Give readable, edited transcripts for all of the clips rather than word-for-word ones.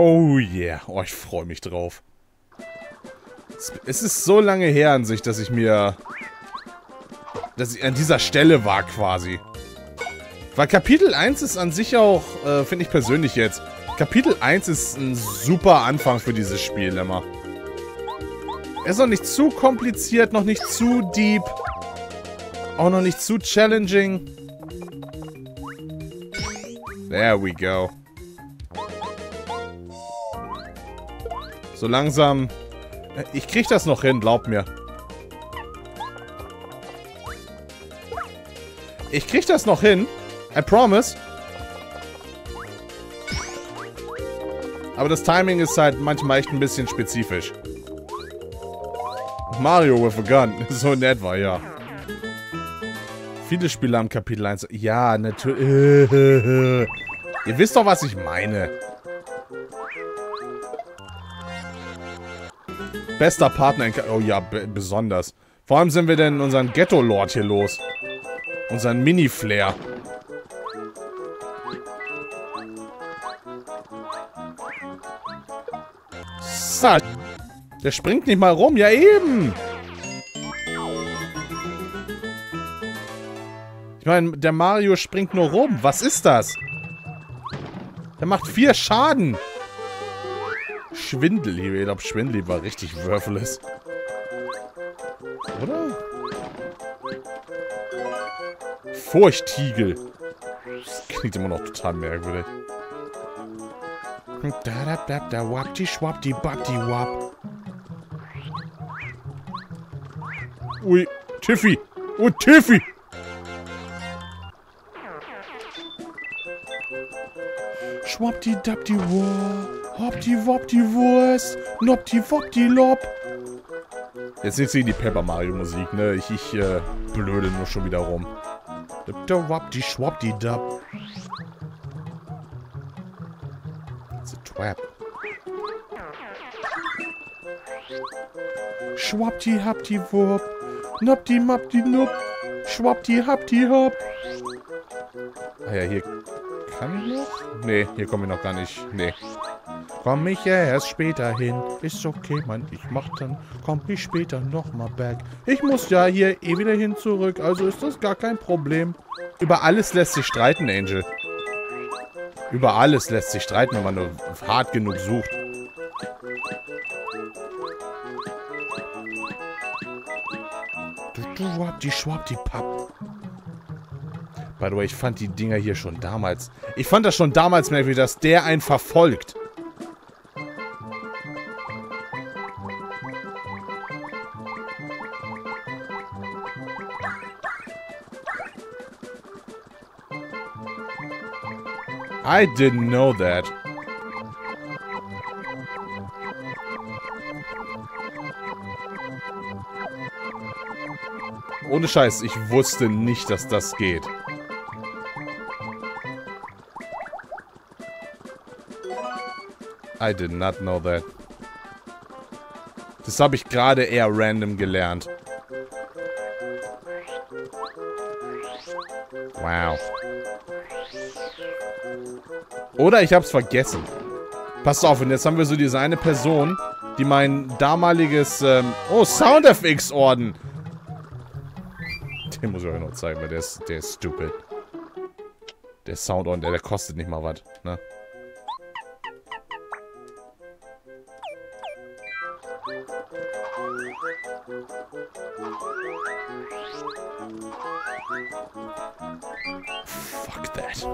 Oh yeah. Oh, ich freue mich drauf. Es ist so lange her an sich, dass ich mir... Dass ich an dieser Stelle war quasi. Weil Kapitel 1 ist an sich auch, finde ich persönlich jetzt... Kapitel 1 ist ein super Anfang für dieses Spiel immer. Er ist noch nicht zu kompliziert, noch nicht zu deep. Auch noch nicht zu challenging. There we go. So langsam... Ich krieg das noch hin, glaub mir. Ich krieg das noch hin. I promise. Aber das Timing ist halt manchmal echt ein bisschen spezifisch. Mario with a gun. So in etwa, ja. Viele Spiele haben Kapitel 1. Ja, natürlich. Ihr wisst doch, was ich meine. Bester Partner in... Oh ja, besonders. Vor allem sind wir denn unseren Ghetto-Lord hier los. Unseren Mini-Flair. So. Der springt nicht mal rum. Ja, eben. Ich meine, der Mario springt nur rum. Was ist das? Der macht 4 Schaden. Schwindel. Ich glaube, Schwindel war richtig worthless. Oder? Furchtigel. Das klingt immer noch total merkwürdig. Ui, Tiffy. Oh, Tiffy. Schwappdi-dappdi-wop. Hoppdi-woppdi-wurst. Noppdi-woppdi-lopp. Jetzt nicht die Paper Mario Musik, ne? Ich blöde nur schon wieder rum. Schwappdi-schwappdi-dapp. It's a trap. Schwappdi-happdi-wop. Noppdi-mappdi-nupp. Schwappdi-happdi-hopp. Ah ja, hier kann ich noch? Nee, hier komme ich noch gar nicht. Nee. Komm ich ja erst später hin. Ist okay, Mann. Ich mach dann. Komm ich später nochmal back. Ich muss ja hier eh wieder hin zurück. Also ist das gar kein Problem. Über alles lässt sich streiten, Angel. Über alles lässt sich streiten, wenn man nur hart genug sucht. Die Schwappdi-Papp. By the way, ich fand die Dinger hier schon damals... Ich fand das schon damals merkwürdig, dass der einen verfolgt. I didn't know that. Ohne Scheiß, ich wusste nicht, dass das geht. I did not know that. Das habe ich gerade eher random gelernt. Wow. Oder ich hab's vergessen. Passt auf, und jetzt haben wir so diese eine Person, die mein damaliges, oh, Sound-FX-Orden. Den muss ich euch noch zeigen, weil der ist stupid. Der Sound-Orden, der kostet nicht mal was, ne? Fuck that.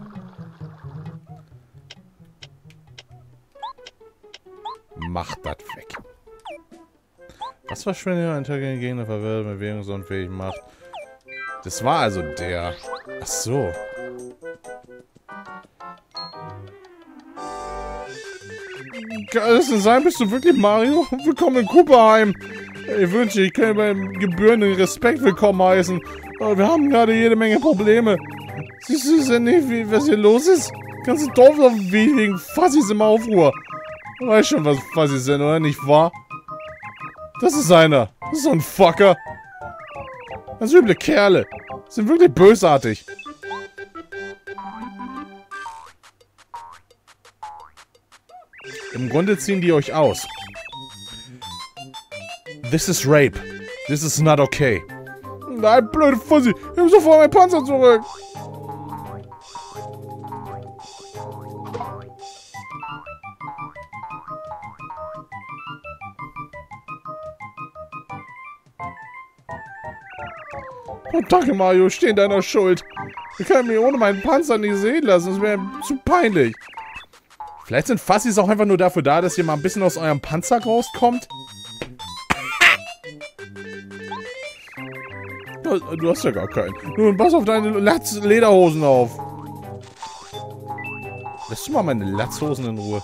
Macht das weg. Was verschwindet ein Tag gegen Gegner verwirrt, bewegungsunfähig macht? Das war also der. Ach so. Kann das denn sein? Bist du wirklich Mario? Willkommen in Koopaheim. Ich wünsche, ich könnte beim gebührenden Respekt willkommen heißen. Aber wir haben gerade jede Menge Probleme. Siehst du denn nicht, was hier los ist? Ganze Dorf auf wegen Fassis im Aufruhr. Du weißt schon, was Fassis sind, oder? Nicht wahr? Das ist einer. Das ist so ein Fucker. Das sind üble Kerle. Sind wirklich bösartig. Im Grunde ziehen die euch aus. This is rape. This is not okay. Nein, blöde Fussi. Nimm sofort meinen Panzer zurück. Oh, danke, Mario. Ich stehe in deiner Schuld. Ich kann mich ohne meinen Panzer nicht sehen lassen. Das wäre zu peinlich. Vielleicht sind Fussis auch einfach nur dafür da, dass ihr mal ein bisschen aus eurem Panzer rauskommt. Du hast ja gar keinen. Nun, pass auf deine Lederhosen auf. Lässt du mal meine Latzhosen in Ruhe?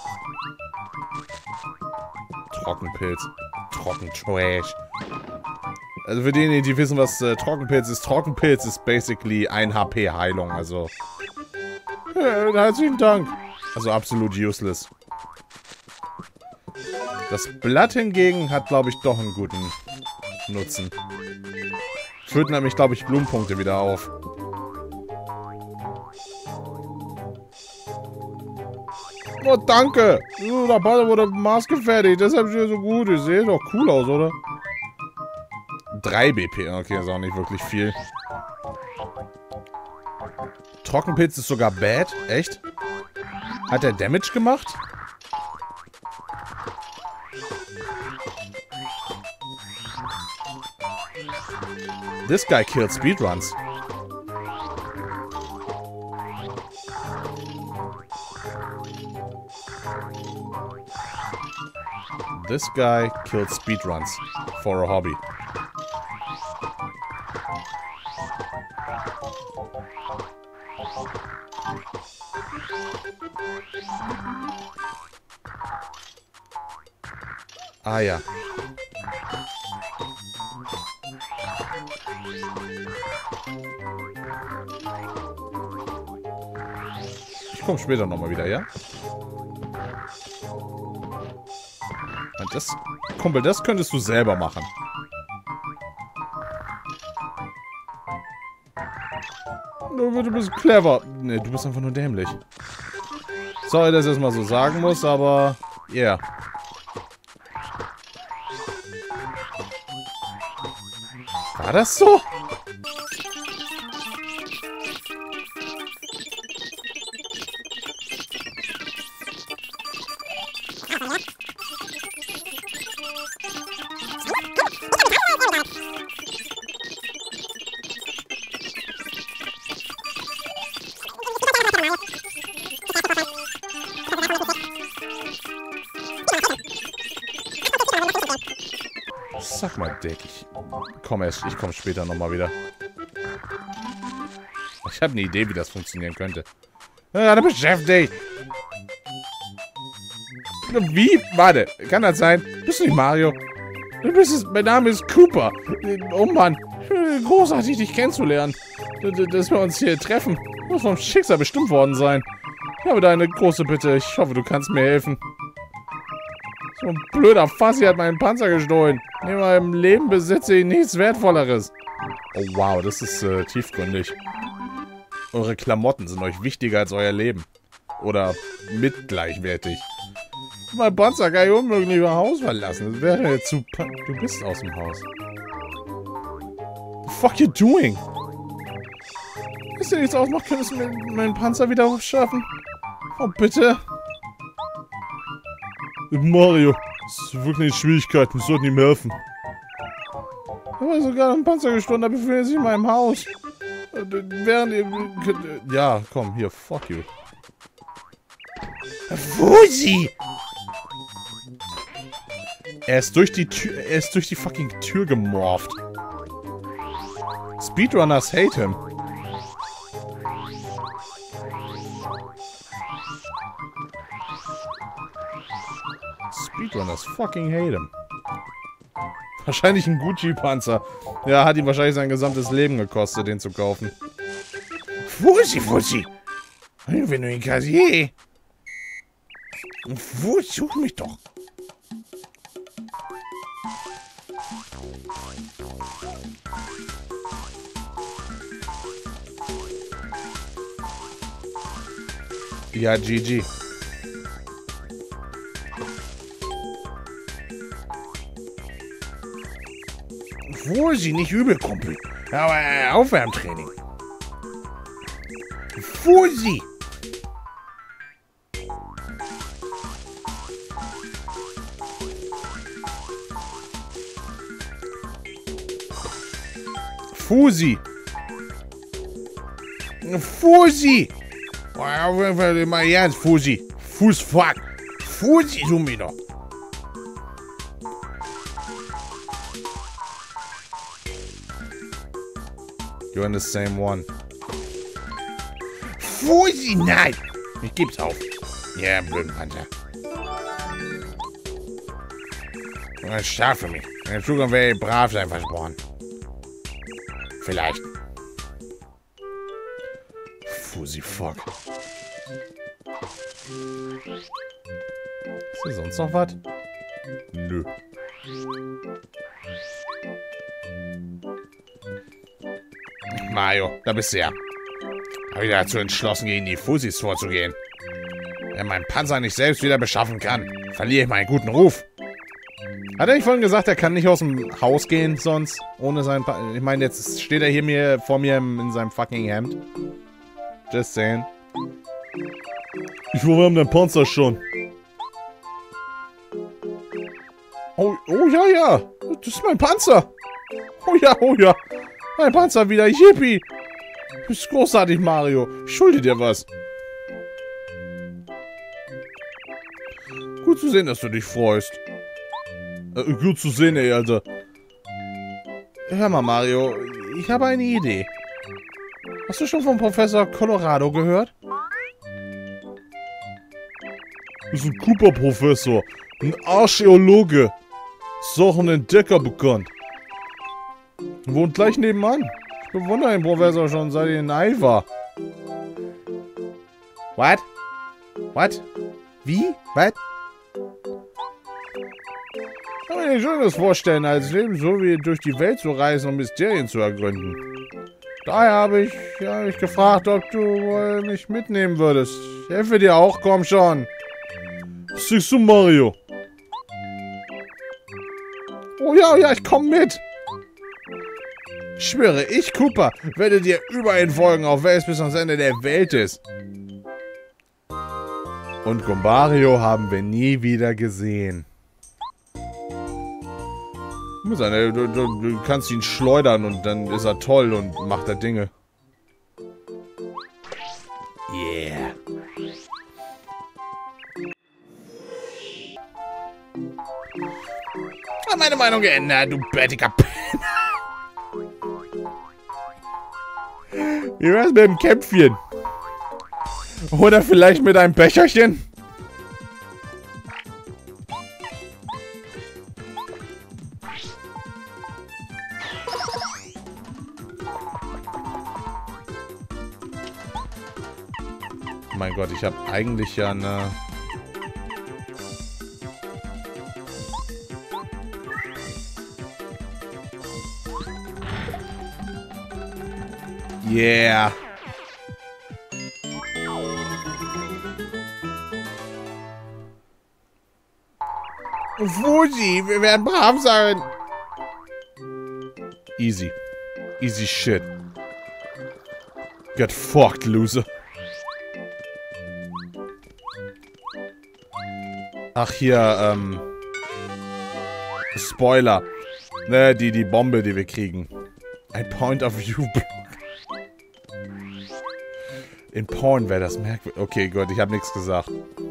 Trockenpilz. Trockentrash. Also für diejenigen, die wissen, was Trockenpilz ist basically 1 HP Heilung, also. Ja, herzlichen Dank. Also absolut useless. Das Blatt hingegen hat, glaube ich, doch einen guten Nutzen. Füllt nämlich, glaube ich, Blumenpunkte wieder auf. Oh, danke! Der Ball wurde maßgefertigt, deshalb steht er so gut. Ich sehe doch cool aus, oder? 3 BP, okay, ist auch nicht wirklich viel. Trockenpilz ist sogar bad, echt? Hat er Damage gemacht? This guy killed speedruns. This guy killed speedruns for a hobby. Ah ja. Ich komme später nochmal wieder, ja? Und das, Kumpel, das könntest du selber machen. Du bist clever. Nee, du bist einfach nur dämlich. Sorry, dass ich das mal so sagen muss, aber... Yeah. War das so? Sag mal, Dick, ich komme später nochmal wieder. Ich habe eine Idee, wie das funktionieren könnte. Gerade beschäftigt. Wie? Warte, kann das sein? Bist du nicht Mario? Du bist es, mein Name ist Cooper. Oh Mann, großartig, dich kennenzulernen. Dass wir uns hier treffen. Muss vom Schicksal bestimmt worden sein. Ich habe da eine große Bitte. Ich hoffe, du kannst mir helfen. So ein blöder Fassi hat meinen Panzer gestohlen. In meinem Leben besitze ich nichts Wertvolleres. Oh wow, das ist tiefgründig. Eure Klamotten sind euch wichtiger als euer Leben. Oder mitgleichwertig. Mein Panzer kann ich unmöglich über Haus verlassen. Das wäre jetzt zu... Du bist aus dem Haus. What the fuck you doing? Ist dir nichts ausmacht, könntest du mir meinen Panzer wieder aufschaffen? Oh, bitte. Mario, das ist wirklich eine Schwierigkeit. Wir sollten ihm helfen. Ich habe sogar einen Panzer gestohlen, da befindet sich in meinem Haus. Während ihr... Ja, komm, hier, fuck you. Fusi! Er ist durch die Tür... Er ist durch die fucking Tür gemorpht. Speedrunners hate him. Speedrunners fucking hate him. Wahrscheinlich ein Gucci-Panzer. Ja, hat ihm wahrscheinlich sein gesamtes Leben gekostet, den zu kaufen. Fusi, Fusi! Wenn du ihn Kassier. Fusi, such mich doch. Ja, GG. Fusi, nicht übel, Kumpel. Aber Aufwärmtraining. Fusi. Fusi. Fusi. Mal ernst, Fusi. Fußfuck. Fusi, du mir doch. You're in the same one. Fusi, nein. Ich geb's auf. Ja, blöden Panzer. Das ist stark für mich. In Zukunft werde ich brav sein, versprochen. Vielleicht. Fusi, fuck. Ist hier sonst noch was? Nö. Mario, da bist du ja. Habe ich dazu entschlossen, gegen die Fusis vorzugehen. Wenn mein Panzer nicht selbst wieder beschaffen kann, verliere ich meinen guten Ruf. Hat er nicht vorhin gesagt, er kann nicht aus dem Haus gehen, sonst ohne sein Panzer? Ich meine, jetzt steht er hier vor mir in seinem fucking Hemd. Just saying. Ich verwärme deinen Panzer schon. Oh ja. Das ist mein Panzer. Oh ja. Mein Panzer wieder. Yippie. Du bist großartig, Mario. Ich schulde dir was. Gut zu sehen, dass du dich freust. Gut zu sehen, ey, Alter. Hör mal, Mario. Ich habe eine Idee. Hast du schon vom Professor Colorado gehört? Das ist ein Cooper-Professor. Ein Archäologe. Ist auch ein Entdecker bekannt. Wohnt gleich nebenan. Ich bewundere den Professor schon, seit ich in Ei war. What? Wie? What? Ich kann mir nicht Schönes vorstellen, als Leben so wie durch die Welt zu reisen und Mysterien zu ergründen. Daher habe ich gefragt, ob du mich mitnehmen würdest. Ich helfe dir auch, komm schon. Was siehst du, Mario? Oh ja, ich komme mit. Ich schwöre, ich, Koopa, werde dir überall folgen, auf welches bis ans Ende der Welt ist. Und Gombario haben wir nie wieder gesehen. Du kannst ihn schleudern und dann ist er toll und macht er Dinge. Yeah. Meine Meinung geändert, du bärtiger Penner. Wie wär's mit dem Kämpfchen? Oder vielleicht mit einem Becherchen? Mein Gott, ich habe eigentlich ja eine... Yeah. Fuji, wir werden brav sein. Easy. Easy shit. Get fucked, loser. Ach, hier, Spoiler. Ne, die Bombe, die wir kriegen. Ein Point-of-View-Block. In Porn wäre das merkwürdig. Okay, gut, ich habe nichts gesagt.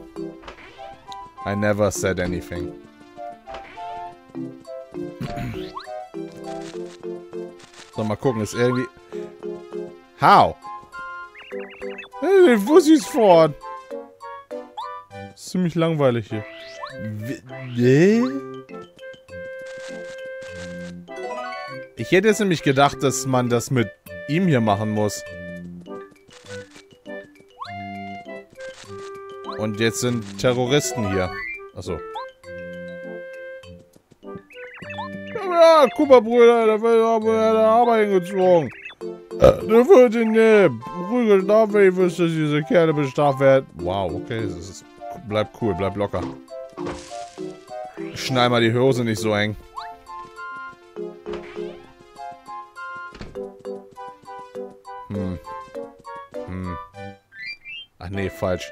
I never said anything. So, mal gucken, ist irgendwie... How? Hey, wo ist es fort? Ist ziemlich langweilig hier. Ich hätte jetzt nämlich gedacht, dass man das mit ihm hier machen muss. Und jetzt sind Terroristen hier. Achso. Ja, Koopa-Brüder, da wird der Arbeit hingezogen. Da wird in der Prügel da, wenn ich wüsste, dass diese Kerle bestraft werden. Wow, okay, bleibt cool, bleibt locker. Schnall mal die Hose nicht so eng. nee, falsch.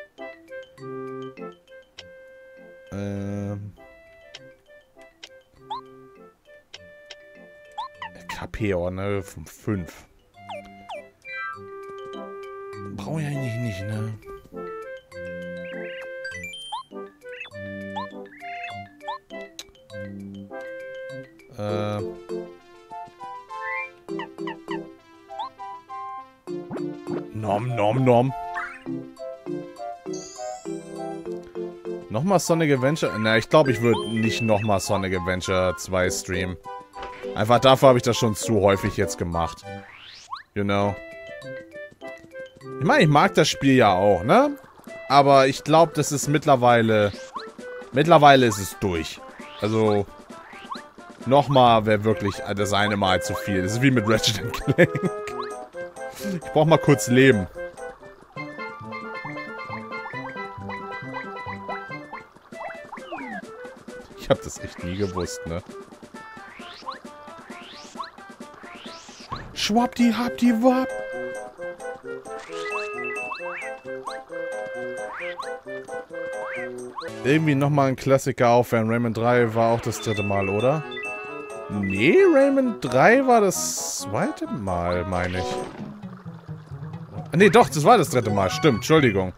KP, oh, ne? Von 5. Brauche ich eigentlich nicht, ne? Nom. Nochmal Sonic Adventure? Na, ich glaube, ich würde nicht nochmal Sonic Adventure 2 streamen. Einfach dafür habe ich das schon zu häufig jetzt gemacht. You know. Ich meine, ich mag das Spiel ja auch, ne? Aber ich glaube, das ist mittlerweile... Mittlerweile ist es durch. Also... Nochmal wäre wirklich das eine Mal zu viel. Das ist wie mit Ratchet & Clank. Ich brauche mal kurz Leben. Ich habe das echt nie gewusst, ne? Schwappdi-happdi-wapp. Irgendwie nochmal ein Klassiker aufwärmen. Rayman 3 war auch das 3. Mal, oder? Nee, Rayman 3 war das 2. Mal, meine ich. Nee, doch, das war das 3. Mal. Stimmt, Entschuldigung.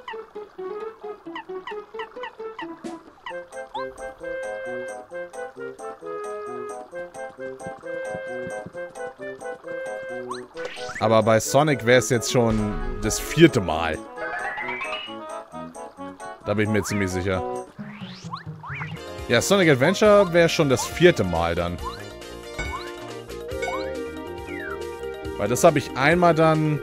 Aber bei Sonic wäre es jetzt schon das 4. Mal. Da bin ich mir ziemlich sicher. Ja, Sonic Adventure wäre schon das 4. Mal dann. Weil das habe ich einmal dann...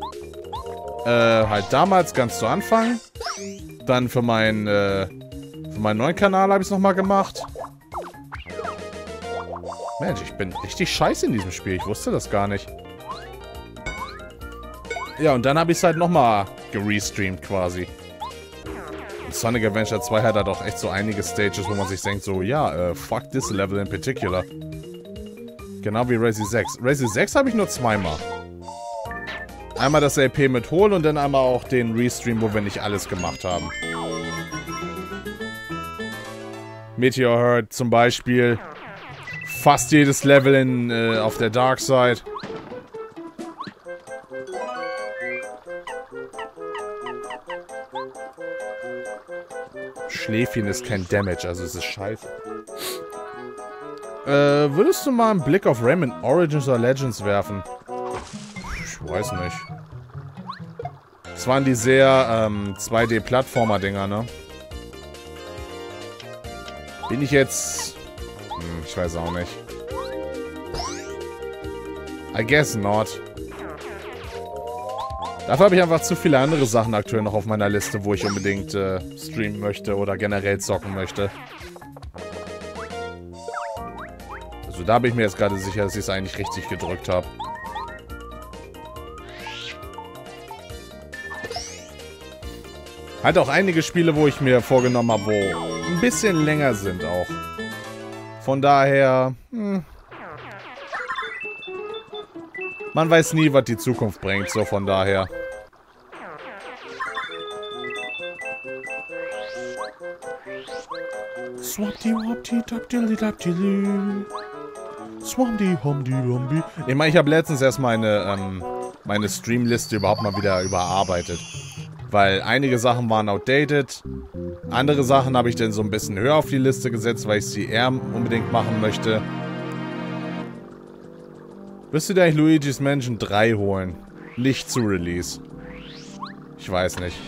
halt damals ganz zu Anfang. Dann für meinen neuen Kanal habe ich es nochmal gemacht. Mensch, ich bin richtig scheiße in diesem Spiel. Ich wusste das gar nicht. Ja, und dann habe ich es halt nochmal gerestreamt quasi. Und Sonic Adventure 2 hat halt auch echt so einige Stages, wo man sich denkt so, ja, fuck this level in particular. Genau wie Resi 6. Resi 6 habe ich nur 2-mal. Einmal das LP mit holen und dann einmal auch den Restream, wo wir nicht alles gemacht haben. Meteor Herd zum Beispiel. Fast jedes Level auf der Dark Side. Schläfchen ist kein Damage, also es ist scheiße. Würdest du mal einen Blick auf Rayman Origins oder Legends werfen? Ich weiß nicht. Das waren die sehr 2D-Plattformer-Dinger, ne? Bin ich jetzt... ich weiß auch nicht. I guess not. Dafür habe ich einfach zu viele andere Sachen aktuell noch auf meiner Liste, wo ich unbedingt streamen möchte oder generell zocken möchte. Also da bin ich mir jetzt gerade sicher, dass ich es eigentlich richtig gedrückt habe. Halt auch einige Spiele, wo ich mir vorgenommen habe, wo ein bisschen länger sind auch. Von daher... Man weiß nie, was die Zukunft bringt, so von daher. Ich meine, ich habe letztens erst meine Streamliste überhaupt mal wieder überarbeitet. Weil einige Sachen waren outdated. Andere Sachen habe ich dann so ein bisschen höher auf die Liste gesetzt, weil ich sie eher unbedingt machen möchte. Wirst du dir eigentlich Luigi's Mansion 3 holen? Nicht zu Release. Ich weiß nicht.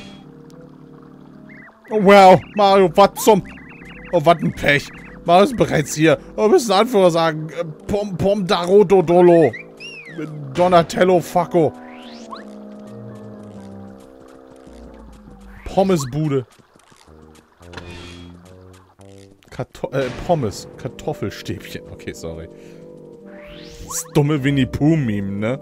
Oh wow, Mario, was zum... Oh, was ein Pech. Mario ist bereits hier. Wir müssen Anführer sagen. Pom Daro Dodolo. Donatello Facco. Pommesbude. Pommes. Kartoffelstäbchen. Okay, sorry. Das dumme Winnie-Pooh-Meme, ne?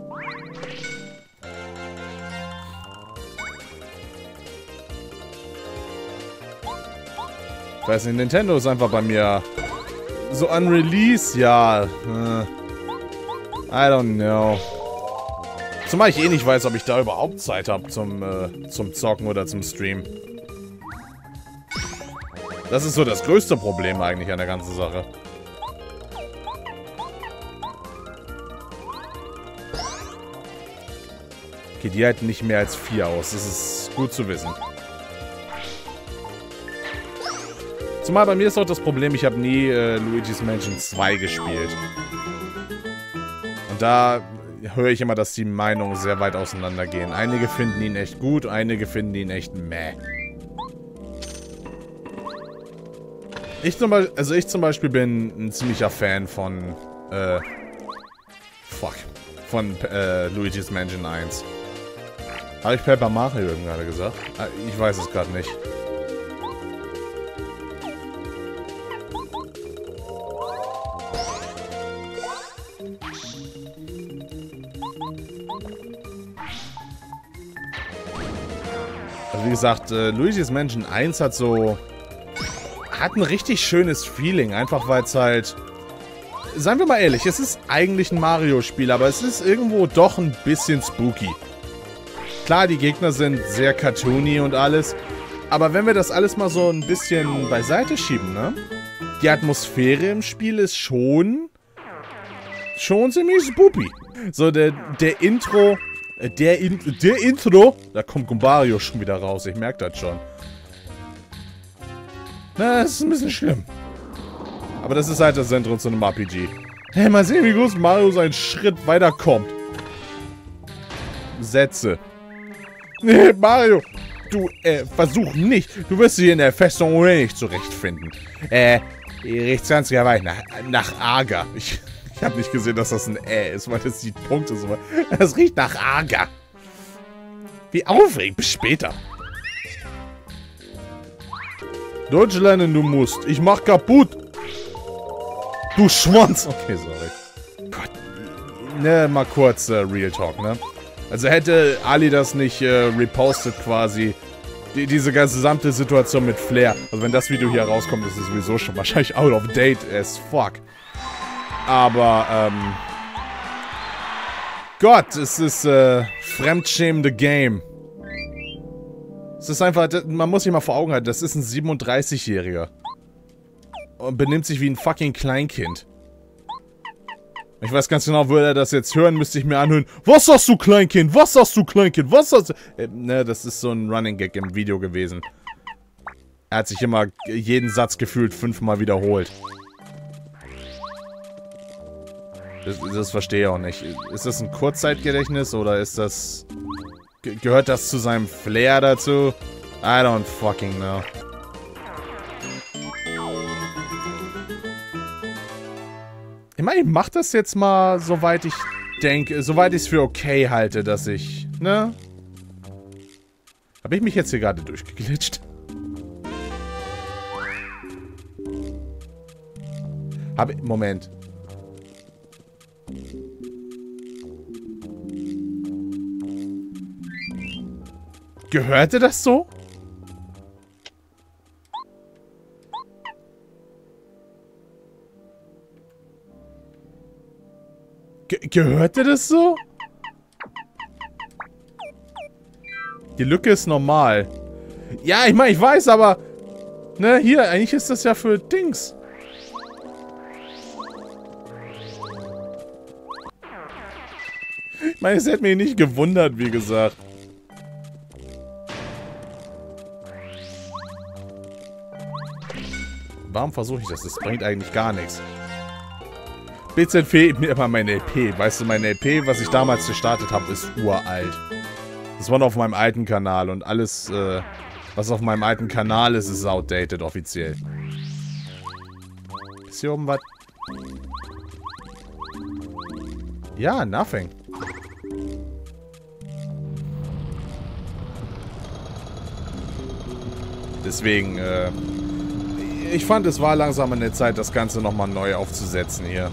Ich weiß nicht, Nintendo ist einfach bei mir so an Release, ja. I don't know. Zumal ich eh nicht weiß, ob ich da überhaupt Zeit habe zum Zocken oder zum Stream. Das ist so das größte Problem eigentlich an der ganzen Sache. Okay, die halten nicht mehr als 4 aus. Das ist gut zu wissen. Zumal bei mir ist auch das Problem, ich habe nie Luigi's Mansion 2 gespielt. Und da höre ich immer, dass die Meinungen sehr weit auseinandergehen. Einige finden ihn echt gut, einige finden ihn echt meh. Ich zum Beispiel bin ein ziemlicher Fan von, Luigi's Mansion 1. Habe ich Paper Mario eben gerade gesagt? Ich weiß es gerade nicht. Also wie gesagt, Luigi's Mansion 1 hat ein richtig schönes Feeling, einfach weil es halt, seien wir mal ehrlich, es ist eigentlich ein Mario-Spiel, aber es ist irgendwo doch ein bisschen spooky. Klar, die Gegner sind sehr cartoony und alles, aber wenn wir das alles mal so ein bisschen beiseite schieben, ne? Die Atmosphäre im Spiel ist schon ziemlich spooky. So, der Intro, da kommt Goombario schon wieder raus, ich merke das schon. Na, das ist ein bisschen schlimm. Aber das ist halt das Zentrum zu einem RPG. Hey, mal sehen, wie groß Mario seinen Schritt weiterkommt. Sätze. Nee, Mario, du, versuch nicht. Du wirst dich in der Festung nicht zurechtfinden. Riecht's ganz weit nach Ager. Ich habe nicht gesehen, dass das ein ist, weil das die Punkte so. Das riecht nach Ager. Wie aufregend. Bis später. Deutsch lernen, du musst. Ich mach kaputt. Du Schwanz. Okay, sorry. Gott. Ne, mal kurz Real Talk, ne? Also hätte Ali das nicht repostet quasi. Diese gesamte Situation mit Flair. Also wenn das Video hier rauskommt, ist es sowieso schon wahrscheinlich out of date as fuck. Aber, Gott, es ist fremdschämende Game. Es ist einfach, man muss sich mal vor Augen halten, das ist ein 37-Jähriger. Und benimmt sich wie ein fucking Kleinkind. Ich weiß ganz genau, würde er das jetzt hören, müsste ich mir anhören. Was sagst du, Kleinkind? Was sagst du, Kleinkind? Was sagst du? Ne, das ist so ein Running Gag im Video gewesen. Er hat sich immer jeden Satz gefühlt 5-mal wiederholt. Das verstehe ich auch nicht. Ist das ein Kurzzeitgedächtnis oder ist das... Gehört das zu seinem Flair dazu? I don't fucking know. Ich meine, ich mach das jetzt mal, soweit ich denke, soweit ich es für okay halte, dass ich, ne? Habe ich mich jetzt hier gerade durchgeglitscht? Moment. Gehörte das so? Gehörte das so? Die Lücke ist normal. Ja, ich meine, ich weiß, aber... Ne, hier, eigentlich ist das ja für Dings. Ich meine, es hätte mich nicht gewundert, wie gesagt. Warum versuche ich das? Das bringt eigentlich gar nichts. BZ fehlt mir immer meine LP. Weißt du, meine LP, was ich damals gestartet habe, ist uralt. Das war noch auf meinem alten Kanal und alles, was auf meinem alten Kanal ist, ist outdated offiziell. Ist hier oben was? Ja, nothing. Deswegen, ich fand, es war langsam an der Zeit, das Ganze nochmal neu aufzusetzen hier.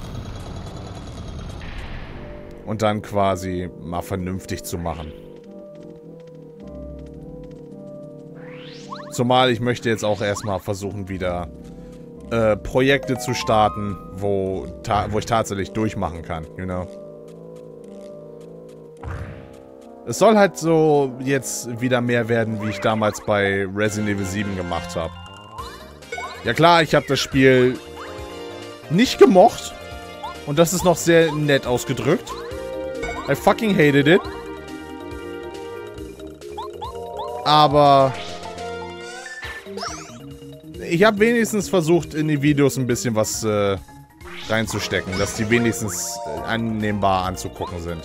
Und dann quasi mal vernünftig zu machen. Zumal ich möchte jetzt auch erstmal versuchen, wieder Projekte zu starten, wo ich tatsächlich durchmachen kann, you know. Es soll halt so jetzt wieder mehr werden, wie ich damals bei Resident Evil 7 gemacht habe. Ja klar, ich habe das Spiel nicht gemocht. Und das ist noch sehr nett ausgedrückt. I fucking hated it. Aber ich habe wenigstens versucht, in die Videos ein bisschen was reinzustecken, dass die wenigstens annehmbar anzugucken sind.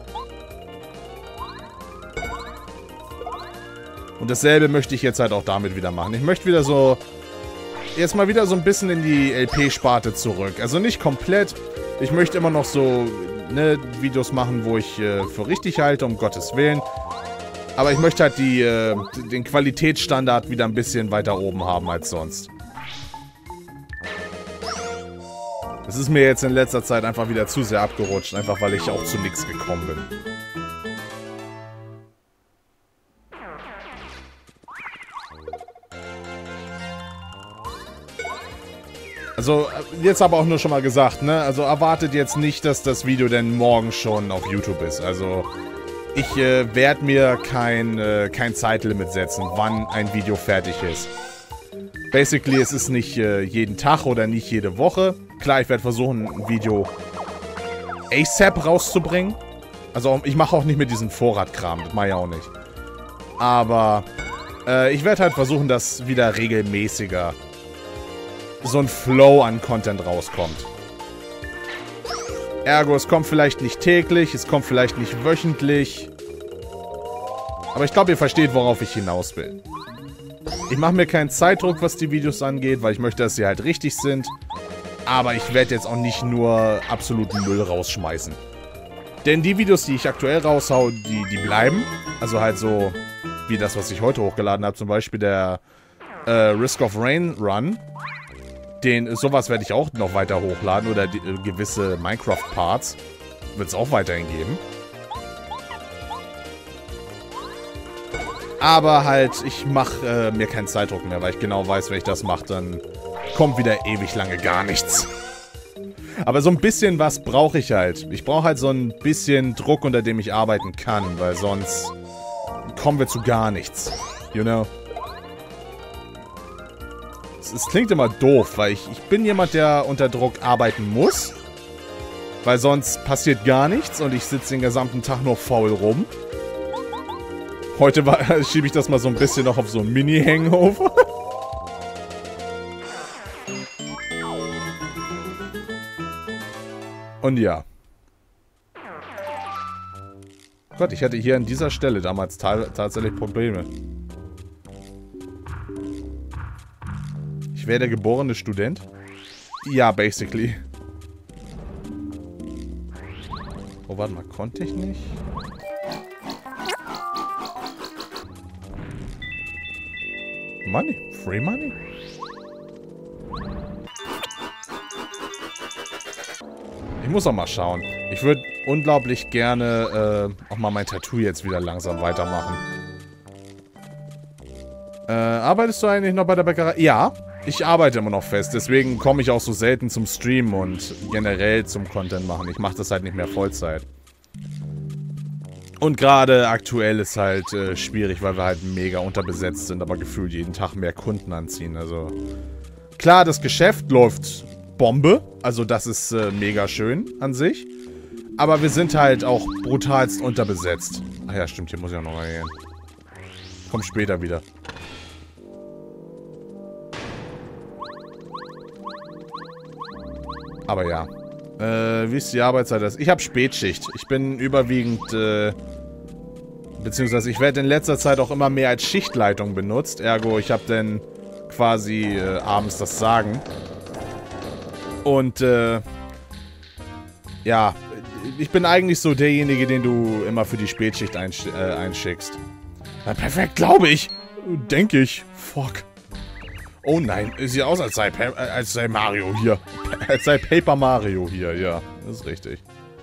Und dasselbe möchte ich jetzt halt auch damit wieder machen. Ich möchte wieder so, jetzt mal wieder so ein bisschen in die LP-Sparte zurück. Also nicht komplett. Ich möchte immer noch so, ne, Videos machen, wo ich für richtig halte, um Gottes Willen. Aber ich möchte halt den Qualitätsstandard wieder ein bisschen weiter oben haben als sonst. Es ist mir jetzt in letzter Zeit einfach wieder zu sehr abgerutscht, einfach weil ich auch zu nichts gekommen bin. Also, jetzt aber auch nur schon mal gesagt, ne? Also erwartet jetzt nicht, dass das Video denn morgen schon auf YouTube ist. Also, ich werde mir kein Zeitlimit setzen, wann ein Video fertig ist. Basically, es ist nicht jeden Tag oder nicht jede Woche. Klar, ich werde versuchen, ein Video ASAP rauszubringen. Also, ich mache auch nicht mit diesem Vorratkram, das mache ich auch nicht. Aber ich werde halt versuchen, dass wieder regelmäßiger so ein Flow an Content rauskommt. Ergo, es kommt vielleicht nicht täglich, es kommt vielleicht nicht wöchentlich. Aber ich glaube, ihr versteht, worauf ich hinaus will. Ich mache mir keinen Zeitdruck, was die Videos angeht, weil ich möchte, dass sie halt richtig sind. Aber ich werde jetzt auch nicht nur absoluten Müll rausschmeißen. Denn die Videos, die ich aktuell raushau, die bleiben. Also halt so wie das, was ich heute hochgeladen habe. Zum Beispiel der Risk of Rain Run. Sowas werde ich auch noch weiter hochladen. Oder gewisse Minecraft-Parts. Wird es auch weiterhin geben. Aber halt, ich mache mir keinen Zeitdruck mehr, weil ich genau weiß, wenn ich das mache, dann kommt wieder ewig lange gar nichts. Aber so ein bisschen was brauche ich halt. Ich brauche halt so ein bisschen Druck, unter dem ich arbeiten kann, weil sonst kommen wir zu gar nichts. You know? Es klingt immer doof, weil ich bin jemand, der unter Druck arbeiten muss. Weil sonst passiert gar nichts und ich sitze den gesamten Tag nur faul rum. Heute schiebe ich das mal so ein bisschen noch auf so ein Mini-Hangover. Und ja. Gott, ich hatte hier an dieser Stelle damals tatsächlich Probleme. Ich wäre der geborene Student? Ja, basically. Oh, warte mal, konnte ich nicht? Money? Free Money? Ich muss auch mal schauen. Ich würde unglaublich gerne auch mal mein Tattoo jetzt wieder langsam weitermachen. Arbeitest du eigentlich noch bei der Bäckerei? Ja, ich arbeite immer noch fest. Deswegen komme ich auch so selten zum Streamen und generell zum Content machen. Ich mache das halt nicht mehr Vollzeit. Und gerade aktuell ist halt schwierig, weil wir halt mega unterbesetzt sind, aber gefühlt jeden Tag mehr Kunden anziehen. Also klar, das Geschäft läuft Bombe. Also das ist mega schön an sich. Aber wir sind halt auch brutalst unterbesetzt. Ach ja, stimmt, hier muss ich auch noch mal gehen. Komm später wieder. Aber ja. Wie ist die Arbeitszeit? Ich habe Spätschicht. Ich bin überwiegend, beziehungsweise ich werde in letzter Zeit auch immer mehr als Schichtleitung benutzt. Ergo, ich habe dann quasi abends das Sagen. Und, ja, ich bin eigentlich so derjenige, den du immer für die Spätschicht einschickst. Na, perfekt, glaube ich. Denke ich. Fuck. Oh nein, sieht aus, als sei Mario hier. Als sei Paper Mario hier, ja. Das ist richtig.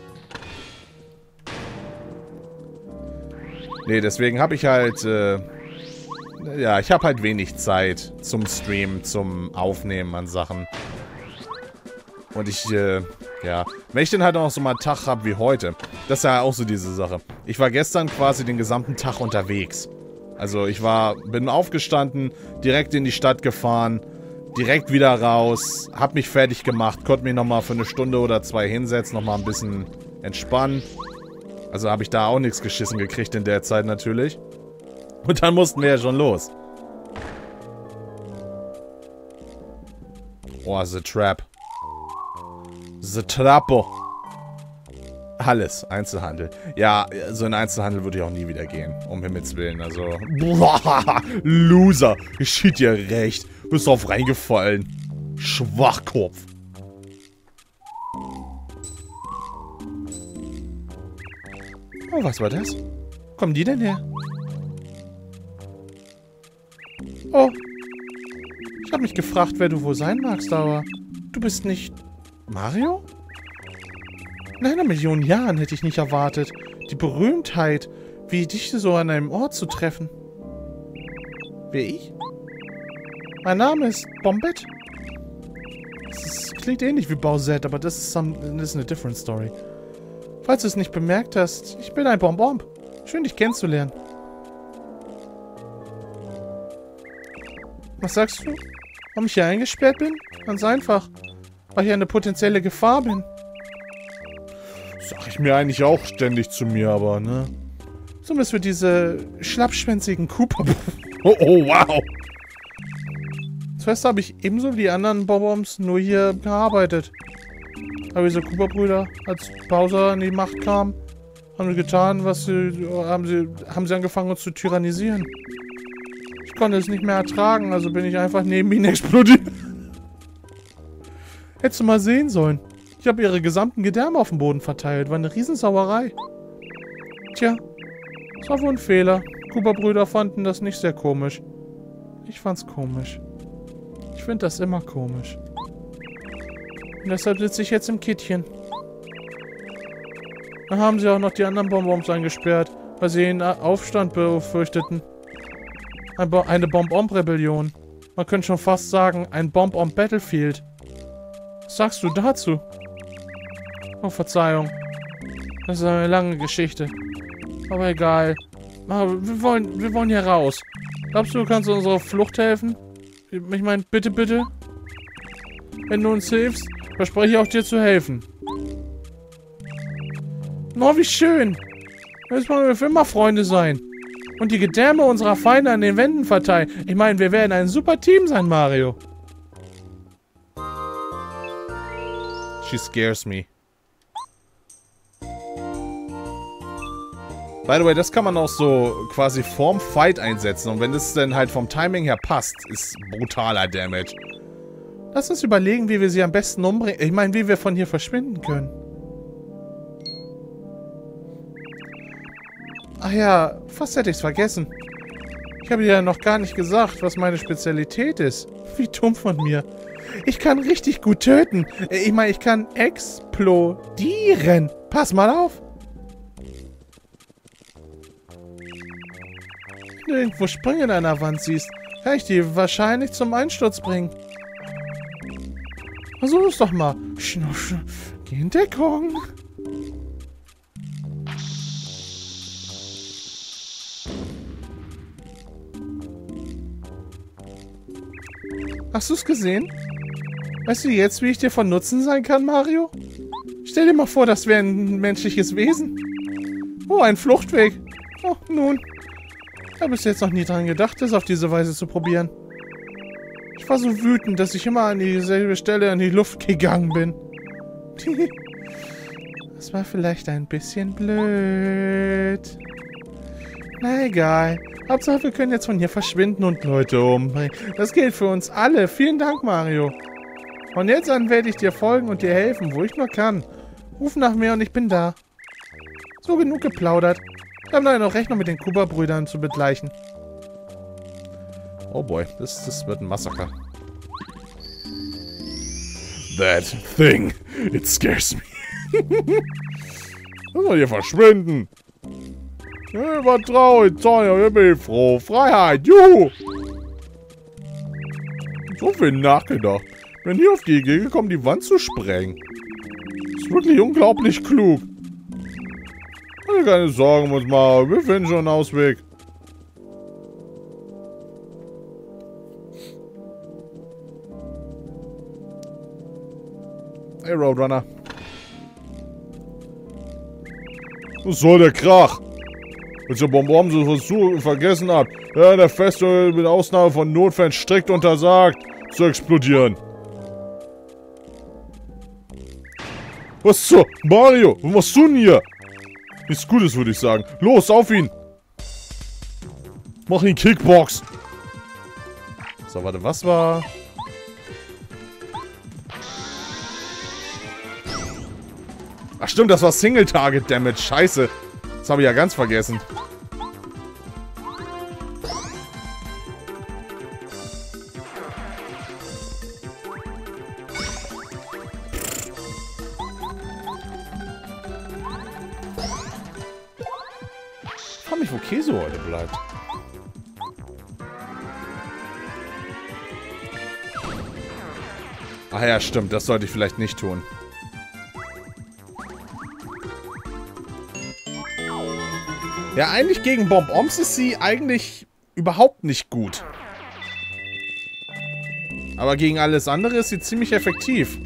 Nee, deswegen habe ich halt, ja, ich habe halt wenig Zeit zum Streamen, zum Aufnehmen an Sachen. Und ich, ja, wenn ich dann halt auch so mal einen Tag habe wie heute, das ist ja auch so diese Sache. Ich war gestern quasi den gesamten Tag unterwegs. Also ich bin aufgestanden, direkt in die Stadt gefahren, direkt wieder raus, hab mich fertig gemacht, konnte mich nochmal für eine Stunde oder 2 hinsetzen, nochmal ein bisschen entspannen. Also habe ich da auch nichts geschissen gekriegt in der Zeit natürlich. Und dann mussten wir ja schon los. Oh, The Trap. The Trappo. Alles. Einzelhandel. Ja, so in Einzelhandel würde ich auch nie wieder gehen. Um Himmels Willen. Also. Boah, Loser. Geschieht dir recht. Bist drauf reingefallen. Schwachkopf. Oh, was war das? Wo kommen die denn her? Oh. Ich habe mich gefragt, wer du wohl sein magst, aber du bist nicht Mario? In einer Million Jahren hätte ich nicht erwartet, die Berühmtheit, wie dich so an einem Ort zu treffen. Wer ich? Mein Name ist Bombette. Das klingt ähnlich wie Bowsette, aber das ist eine different story. Falls du es nicht bemerkt hast, ich bin ein Bonbon. Schön, dich kennenzulernen. Was sagst du? Warum ich hier eingesperrt bin? Ganz einfach. Weil ich eine potenzielle Gefahr bin. Sag ich mir eigentlich auch ständig zu mir, aber, ne? Zumindest für diese schlappschwänzigen Cooper... oh, wow! Zuerst habe ich ebenso wie die anderen Bonbons nur hier gearbeitet. Aber diese Cooper-Brüder, als Bowser an die Macht kam, haben sie getan, was haben sie angefangen, uns zu tyrannisieren. Ich konnte es nicht mehr ertragen, also bin ich einfach neben ihnen explodiert. Hättest du mal sehen sollen. Ich habe ihre gesamten Gedärme auf dem Boden verteilt. War eine Riesensauerei. Tja, es war wohl ein Fehler. Cooper-Brüder fanden das nicht sehr komisch. Ich fand's komisch. Ich finde das immer komisch. Und deshalb sitze ich jetzt im Kittchen. Dann haben sie auch noch die anderen Bonbons eingesperrt, weil sie einen Aufstand befürchteten. Eine Bomb-Omb-Rebellion. Man könnte schon fast sagen, ein Bomb-Omb-Battlefield. Was sagst du dazu? Oh, Verzeihung. Das ist eine lange Geschichte. Aber egal. Aber wir wollen hier raus. Glaubst du, du kannst unserer Flucht helfen? Ich meine, bitte, bitte. Wenn du uns hilfst, verspreche ich auch dir zu helfen. Oh, wie schön. Jetzt wollen wir für immer Freunde sein. Und die Gedärme unserer Feinde an den Wänden verteilen. Ich meine, wir werden ein super Team sein, Mario. She scares me. By the way, das kann man auch so quasi vorm Fight einsetzen. Und wenn das dann halt vom Timing her passt, ist brutaler Damage. Lass uns überlegen, wie wir sie am besten umbringen. Ich meine, wie wir von hier verschwinden können. Ach ja, fast hätte ich es vergessen. Ich habe dir ja noch gar nicht gesagt, was meine Spezialität ist. Wie dumm von mir. Ich kann richtig gut töten. Ich meine, ich kann explodieren. Pass mal auf. Wenn du irgendwo Sprünge in einer Wand siehst, kann ich die wahrscheinlich zum Einsturz bringen. Versuch es doch mal. Schnuff, geh in Deckung. Hast du es gesehen? Weißt du jetzt, wie ich dir von Nutzen sein kann, Mario? Stell dir mal vor, das wäre ein menschliches Wesen. Oh, ein Fluchtweg. Oh, nun. Ich habe bis jetzt noch nie dran gedacht, das auf diese Weise zu probieren. Ich war so wütend, dass ich immer an dieselbe Stelle in die Luft gegangen bin. Das war vielleicht ein bisschen blöd. Na egal. Hauptsache, wir können jetzt von hier verschwinden und Leute umbringen. Das gilt für uns alle. Vielen Dank, Mario. Von jetzt an werde ich dir folgen und dir helfen, wo ich nur kann. Ruf nach mir und ich bin da. So, genug geplaudert. Ich habe leider noch Rechnung mit den Cooper-Brüdern zu begleichen. Oh boy, das wird ein Massaker. That thing, it scares me. Was soll hier verschwinden? Ja, war traurig, Sonja, ich bin froh. Freiheit, juhu! So viel nachgedacht. Bin hier auf die Idee gekommen, die Wand zu sprengen. Ist wirklich unglaublich klug. Keine Sorgen uns mal. Wir finden schon einen Ausweg. Hey, Roadrunner. Was soll der Krach? Als der Bonbon was du vergessen habt. Ja, der Festival mit Ausnahme von Notfällen strikt untersagt, zu explodieren. Was zur? Mario, was machst du denn hier? Nichts Gutes, würde ich sagen. Los, auf ihn! Mach ihn Kickbox! So, warte, was war... Ach stimmt, das war Single-Target-Damage. Scheiße. Das habe ich ja ganz vergessen. Ich frage mich, wo Käse heute bleibt. Ach ja, stimmt. Das sollte ich vielleicht nicht tun. Ja, eigentlich gegen Bomb-Oms ist sie eigentlich überhaupt nicht gut. Aber gegen alles andere ist sie ziemlich effektiv.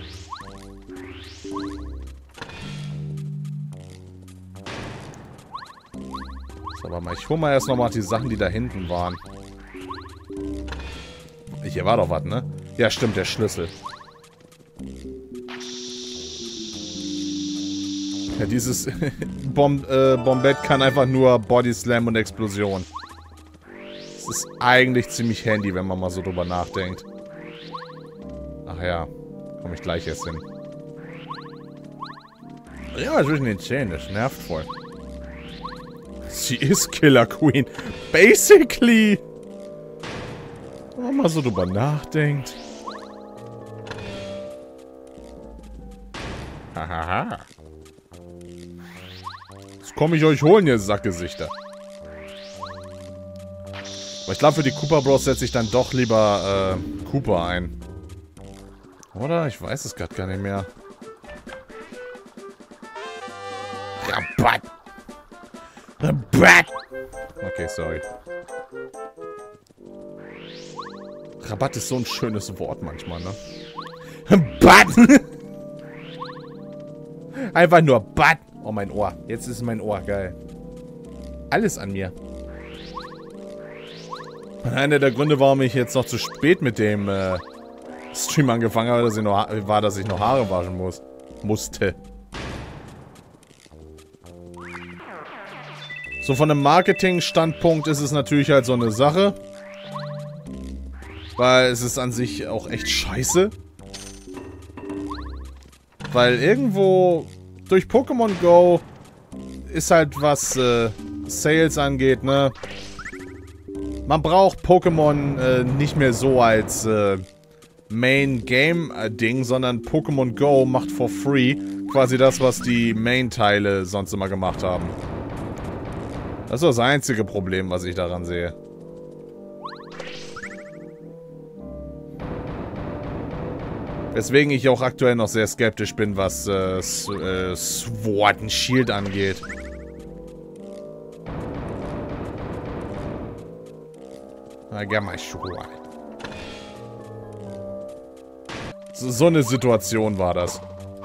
So, warte mal, ich hole mal erst nochmal die Sachen, die da hinten waren. Hier war doch was, ne? Ja, stimmt, der Schlüssel. Ja, dieses Bombett kann einfach nur Body Slam und Explosion. Das ist eigentlich ziemlich handy, wenn man mal so drüber nachdenkt. Ach ja, komme ich gleich erst hin. Ja, zwischen den Zähnen, das nervt voll. Sie ist Killer Queen. Basically. Wenn man mal so drüber nachdenkt. Hahaha. Jetzt komme ich euch holen, ihr Sackgesichter. Aber ich glaube, für die Koopa Bros setze ich dann doch lieber Koopa ein. Oder? Ich weiß es gerade gar nicht mehr. Rabatt! Rabatt! Okay, sorry. Rabatt ist so ein schönes Wort manchmal, ne? Rabatt! Einfach nur Batt! Oh, mein Ohr. Jetzt ist mein Ohr. Geil. Alles an mir. Einer der Gründe, warum ich jetzt noch zu spät mit dem Stream angefangen habe, war, dass ich noch Haare waschen musste. So, von einem Marketing-Standpunkt ist es natürlich halt so eine Sache. Weil es ist an sich auch echt scheiße. Weil irgendwo durch Pokémon Go ist halt, was Sales angeht, ne? Man braucht Pokémon nicht mehr so als Main-Game-Ding, sondern Pokémon Go macht for free quasi das, was die Main-Teile sonst immer gemacht haben. Das ist das einzige Problem, was ich daran sehe. Weswegen ich auch aktuell noch sehr skeptisch bin, was Sword and Shield angeht. I got my Sword. So eine Situation war das.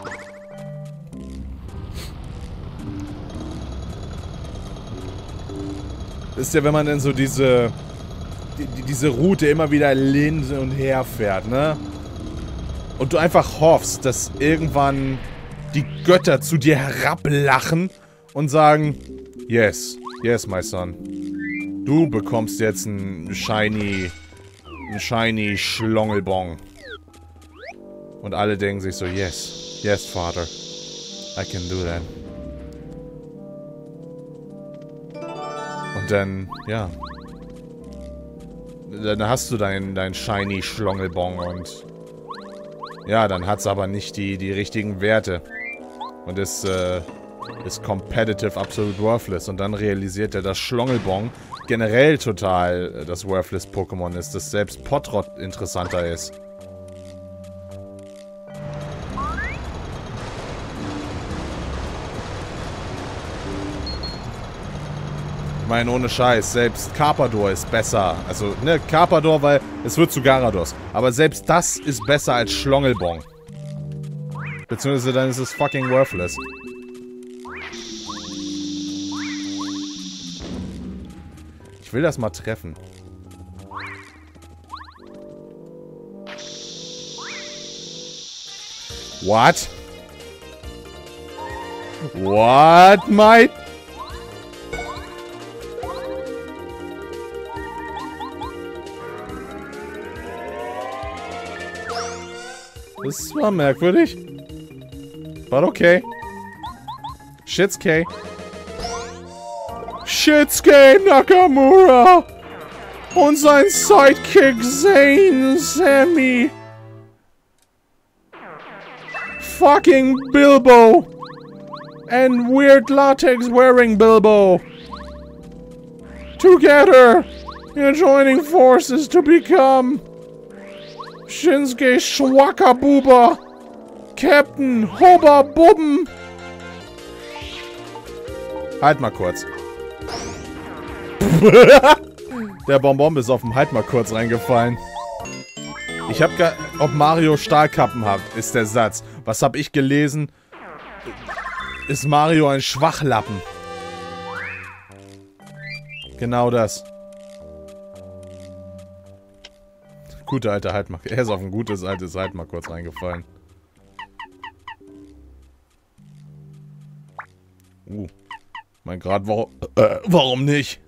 Ist ja, wenn man dann so diese Route immer wieder hin und her fährt, ne? Und du einfach hoffst, dass irgendwann die Götter zu dir herablachen und sagen, yes, yes, my son. Du bekommst jetzt einen shiny Schlongelbong. Und alle denken sich so, yes, yes, Father. I can do that. Und dann, ja. Dann hast du dein shiny Schlongelbong und ja, dann hat es aber nicht die richtigen Werte. Und ist competitive absolut worthless. Und dann realisiert er, dass Schlongelbong generell total das worthless Pokémon ist, dass selbst Potrot interessanter ist. Ich meine, ohne Scheiß, selbst Carpador ist besser. Also, ne, Carpador, weil es wird zu Garados. Aber selbst das ist besser als Schlongelbong. Beziehungsweise dann ist es fucking worthless. Ich will das mal treffen. What? What, mate? Das war merkwürdig. But okay. Shitsuke. Shitsuke Nakamura und sein Sidekick Zane Sammy. Fucking Bilbo. And weird latex wearing Bilbo. Together, you're joining forces to become Shinsuke Schwackabuba, Captain Hobba Bubben. Halt mal kurz. Der Bonbon ist auf dem Halt mal kurz reingefallen. Ich hab ob Mario Stahlkappen hat, ist der Satz. Was hab ich gelesen? Ist Mario ein Schwachlappen? Genau das. Gute alte Halt mal. Er ist auf ein gutes altes Halt mal kurz reingefallen. Mein Gott, warum nicht?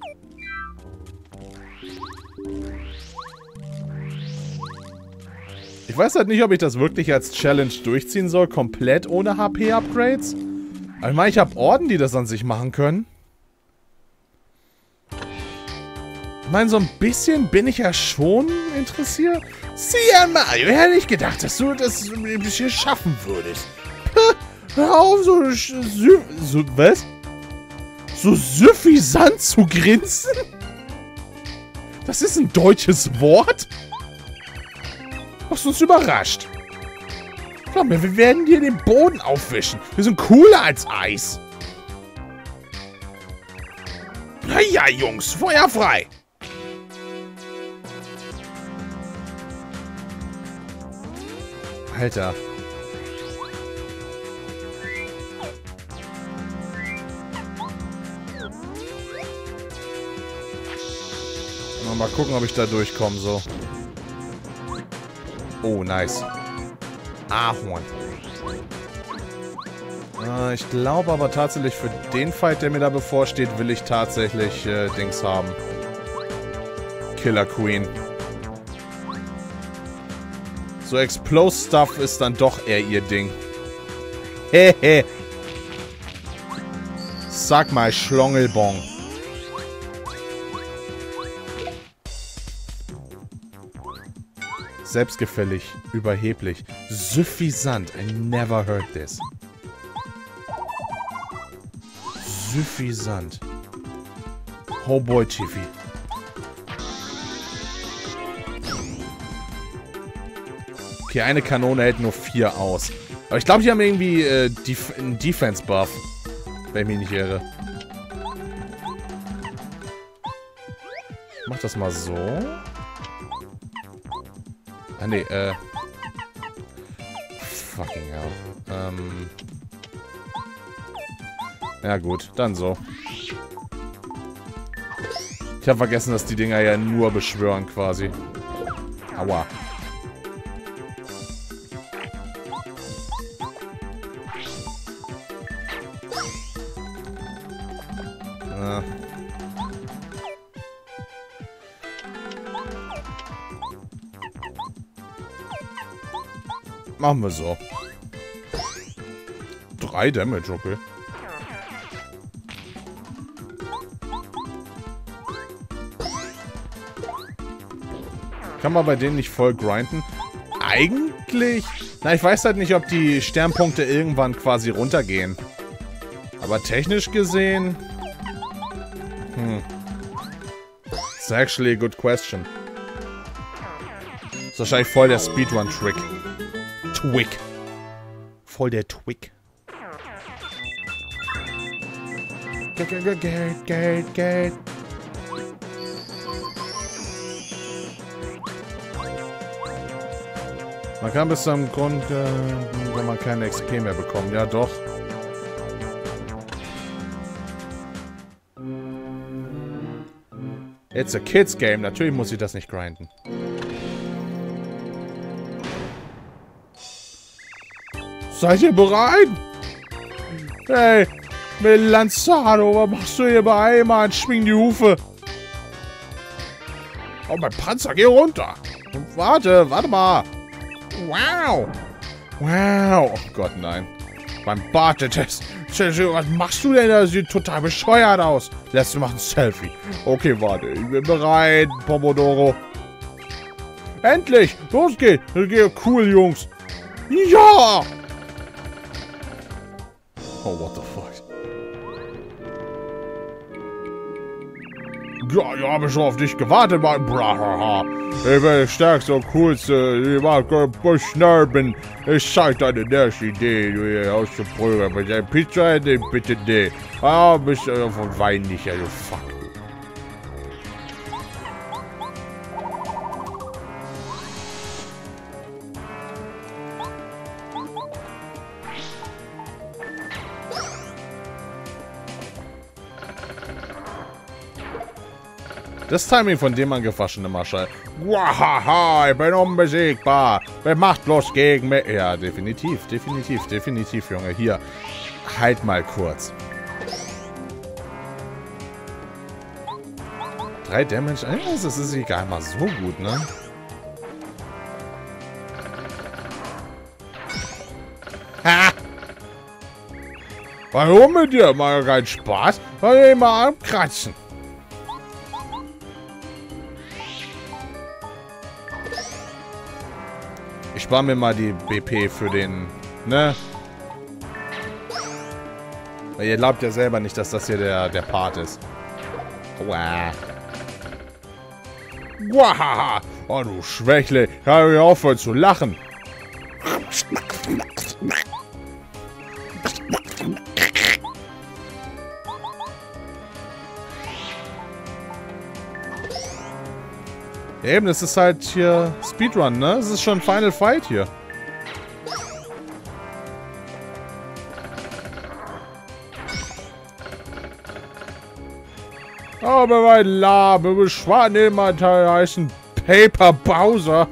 Ich weiß halt nicht, ob ich das wirklich als Challenge durchziehen soll, komplett ohne HP-Upgrades. Aber ich meine, ich habe Orden, die das an sich machen können. Ich meine, so ein bisschen bin ich ja schon interessiert. Sieh an, Mario, hätte ich gedacht, dass du das hier schaffen würdest. Hör auf, was? So süffisant zu grinsen? Das ist ein deutsches Wort? Hast du uns überrascht? Glaub mir, wir werden dir den Boden aufwischen. Wir sind cooler als Eis. Naja, Jungs, Feuer frei. Alter. Mal gucken, ob ich da durchkomme, so. Oh, nice. Ahorn. Ich glaube aber tatsächlich, für den Fight, der mir da bevorsteht, will ich tatsächlich Dings haben. Killer Queen. So Explode-Stuff ist dann doch eher ihr Ding. Hehe. Sag mal, Schlongelbong. Selbstgefällig, überheblich, suffisant. I never heard this. Suffisant. Oh boy, Chiffy. Okay, eine Kanone hält nur 4 aus. Aber ich glaube, die haben irgendwie einen Defense-Buff. Wenn ich mich nicht irre. Ich mach das mal so. Ah, nee, fucking hell. Ja gut, dann so. Ich habe vergessen, dass die Dinger ja nur beschwören quasi. Aua. Machen wir so. 3 Damage, okay. Kann man bei denen nicht voll grinden? Eigentlich... Na, ich weiß halt nicht, ob die Sternpunkte irgendwann quasi runtergehen. Aber technisch gesehen... It's actually a good question. Ist wahrscheinlich voll der Speedrun-Trick. Twig. Voll der Twig. Geld, Geld, Geld. Man kann bis zum Grund, wenn man keine XP mehr bekommt. Ja, doch. It's a kids game. Natürlich muss ich das nicht grinden. Seid ihr bereit? Hey, Melanzano, was machst du hier bei Mann? Schwing die Hufe. Oh, mein Panzer, geh runter. Warte mal. Wow. Wow. Oh Gott, nein. Beim Bartetest. Was machst du denn da? Sieht total bescheuert aus. Lässt du machen ein Selfie. Okay, warte. Ich bin bereit, Pomodoro. Endlich. Los geht's. Cool, Jungs. Ja. Oh, what the fuck? Ja, ich habe schon auf dich gewartet, mein Brahaha. Ich bin der stärkste und coolste. Ich mag schnell bin. Ich zeig deine nächste Idee, du hier auszuprügeln. Mit deinem Pizza hätte ich bitte die. Ah, bist du von Wein nicht, ja, du fuck. Das Timing von dem angewaschene Marschall. Wahaha, ich bin unbesiegbar. Wer macht bloß gegen mich? Ja, definitiv, Junge. Hier, halt mal kurz. 3 Damage? Das ist egal mal so gut, ne? Ha! Warum mit dir? Mal keinen Spaß? Weil wir immer abkratzen. Ich spare mir mal die BP für den, ne? Weil ihr glaubt ja selber nicht, dass das hier der Part ist. Wow. Wow. Oh, du Schwächle. Hör mir aufhören zu lachen. Eben, das ist halt hier Speedrun, ne? Das ist schon Final Fight hier. Aber mein Labe, beschwaren immer Teil heißen Paper Bowser.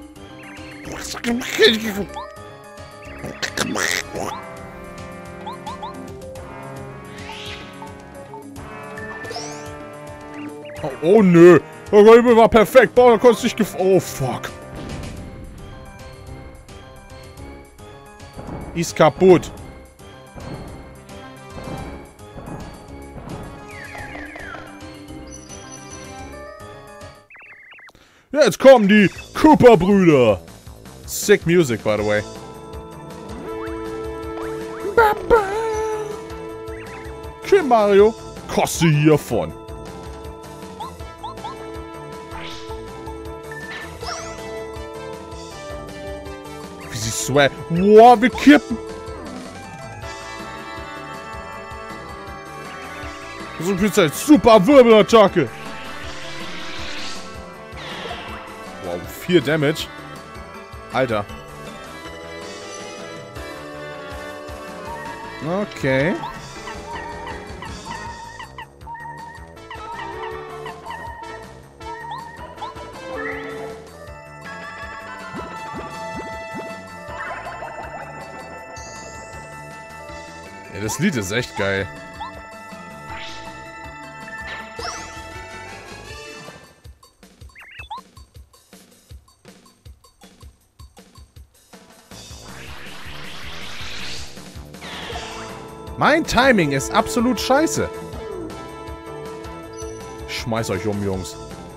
Oh nö. Oh Gott, war perfekt. Boah, da konntest du nicht Oh, fuck. Ist kaputt. Jetzt kommen die Cooper-Brüder. Sick music, by the way. Okay, Mario. Koste hiervon. Wow, wir kippen. So ein bisschen super Wirbelattacke. Wow, 4 Damage. Alter. Okay. Ja, das Lied ist echt geil. Mein Timing ist absolut scheiße. Ich schmeiß euch um, Jungs.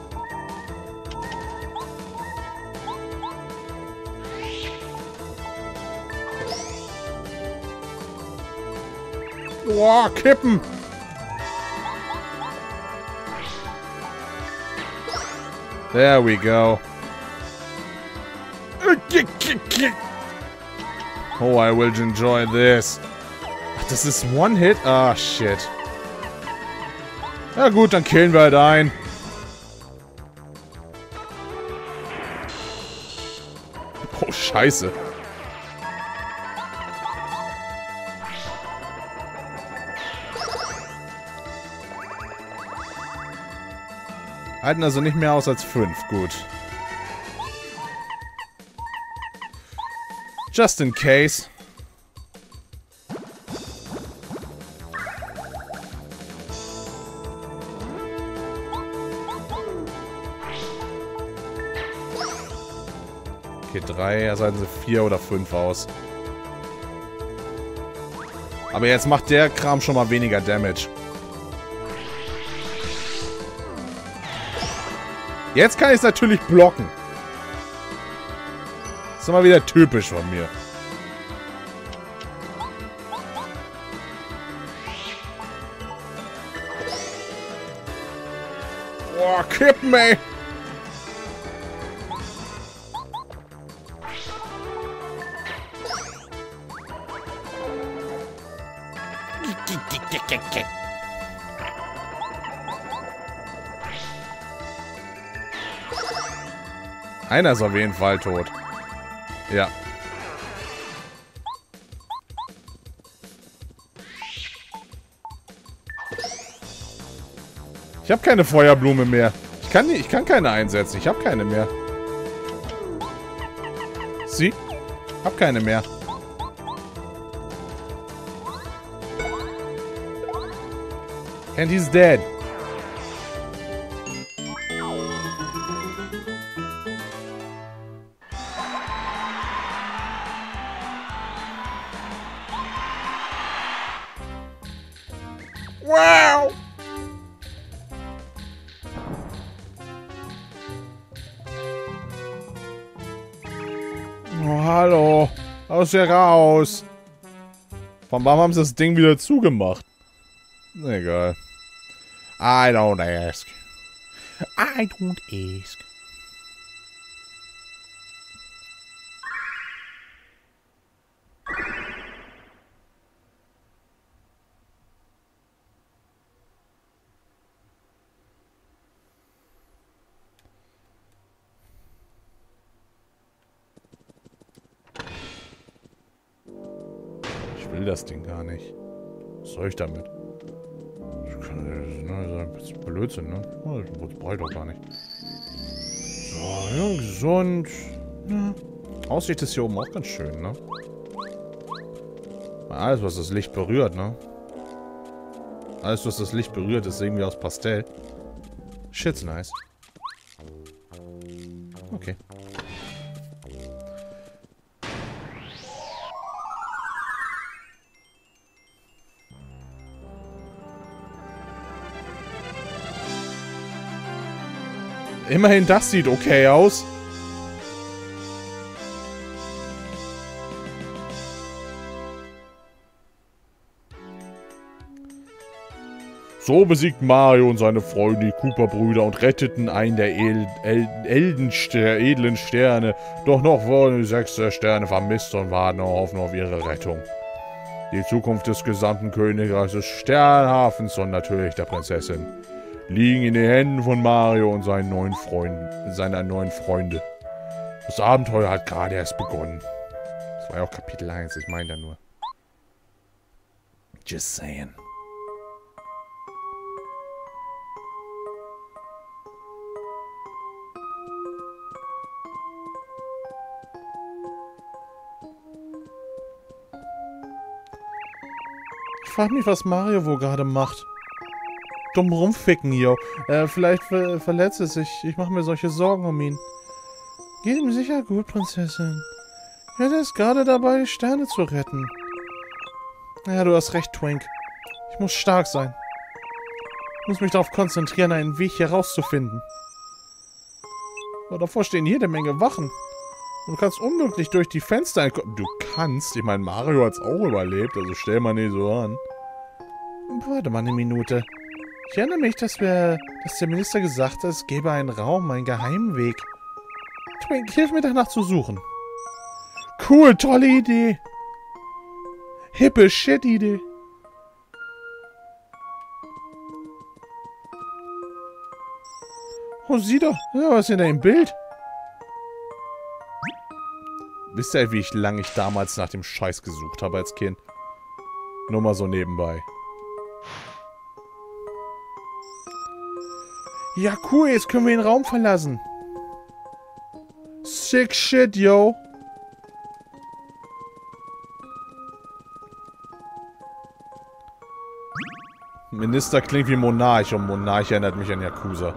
Boah, kippen! There we go. Oh, I will enjoy this. Ach, das ist One-Hit? Ah, shit. Ja gut, dann killen wir halt einen. Oh, scheiße. Halten also nicht mehr aus als 5. Gut. Just in case. Okay, 3, also halten sie 4 oder 5 aus. Aber jetzt macht der Kram schon mal weniger Damage. Jetzt kann ich es natürlich blocken. Das ist mal wieder typisch von mir. Boah, kippen, ey. Einer ist auf jeden Fall tot. Ja. Ich habe keine Feuerblume mehr. Ich kann keine einsetzen. Ich habe keine mehr. Sie? Hab keine mehr. And he's dead. Wow! Oh, hallo. Aus hier raus. Warum haben sie das Ding wieder zugemacht? Egal. I don't ask. I don't ask. Ich will das Ding gar nicht. Was soll ich damit? Das ist ein Blödsinn, ne? Das brauche ich doch gar nicht. So, ja, gesund. Ja. Aussicht ist hier oben auch ganz schön, ne? Alles, was das Licht berührt, ne? Alles, was das Licht berührt, ist irgendwie aus Pastell. Shit's nice. Okay. Immerhin das sieht okay aus. So besiegt Mario und seine Freunde die Koopa-Brüder und retteten einen der edlen Sterne. Doch noch wurden die 6 Sterne vermisst und warten auf ihre Rettung. Die Zukunft des gesamten Königreichs des Sternhafens und natürlich der Prinzessin liegen in den Händen von Mario und seinen neuen Freunde. Das Abenteuer hat gerade erst begonnen. Das war ja auch Kapitel 1, ich meine da nur. Just saying. Ich frage mich, was Mario wohl gerade macht. Dumm rumficken hier. Vielleicht verletzt es sich. Ich mache mir solche Sorgen um ihn. Geht ihm sicher gut, Prinzessin. Er ist gerade dabei, die Sterne zu retten. Ja, du hast recht, Twink. Ich muss stark sein. Ich muss mich darauf konzentrieren, einen Weg hier rauszufinden. Aber davor stehen jede Menge Wachen. Und du kannst unmöglich durch die Fenster einkommen. Du kannst? Ich meine, Mario hat es auch überlebt, also stell mal nicht so an. Warte mal eine Minute. Ich erinnere mich, dass der Minister gesagt hat, es gäbe einen Raum, einen geheimen Weg. Twink, hilf mir danach zu suchen. Cool, tolle Idee. Hippe Shit-Idee. Oh, sieh doch. Ja, was ist denn da im Bild? Wisst ihr, wie lange ich damals nach dem Scheiß gesucht habe als Kind? Nur mal so nebenbei. Ja, cool. Jetzt können wir den Raum verlassen. Sick shit, yo. Minister klingt wie Monarch und Monarch erinnert mich an Yakuza.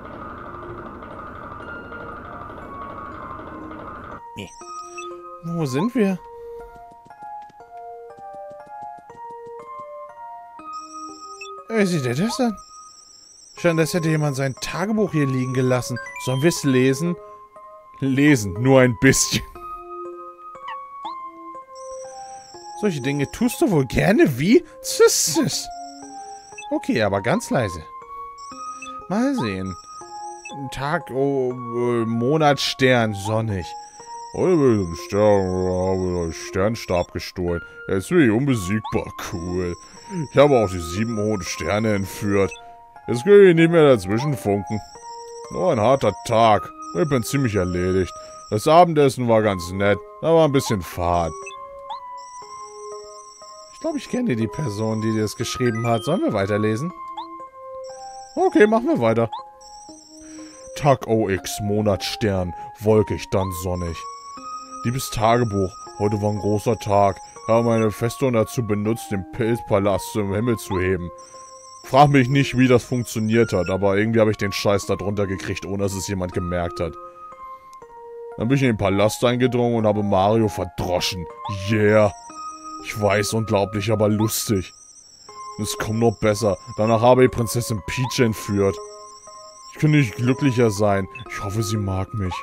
Nee. Wo sind wir? Sieht ihr das an? Scheint, als hätte jemand sein Tagebuch hier liegen gelassen. Sollen wir es lesen? Lesen, nur ein bisschen. Solche Dinge tust du wohl gerne wie? Zis. Okay, aber ganz leise. Mal sehen. Tag, Monat, Stern, sonnig. Sternstab gestohlen. Er ist wirklich unbesiegbar. Cool. Ich habe auch die 7 hohen Sterne entführt. Jetzt kann ich nicht mehr dazwischen funken. Nur ein harter Tag. Ich bin ziemlich erledigt. Das Abendessen war ganz nett. Da war ein bisschen Fahrt. Ich glaube, ich kenne die Person, die das geschrieben hat. Sollen wir weiterlesen? Okay, machen wir weiter. Tag OX, Monat Stern, wolkig, dann sonnig. Liebes Tagebuch, heute war ein großer Tag. Ich habe meine Festung dazu benutzt, den Pilzpalast zum Himmel zu heben. Frag mich nicht, wie das funktioniert hat, aber irgendwie habe ich den Scheiß da drunter gekriegt, ohne dass es jemand gemerkt hat. Dann bin ich in den Palast eingedrungen und habe Mario verdroschen. Yeah. Ich weiß, unglaublich, aber lustig. Und es kommt noch besser. Danach habe ich Prinzessin Peach entführt. Ich könnte nicht glücklicher sein. Ich hoffe, sie mag mich.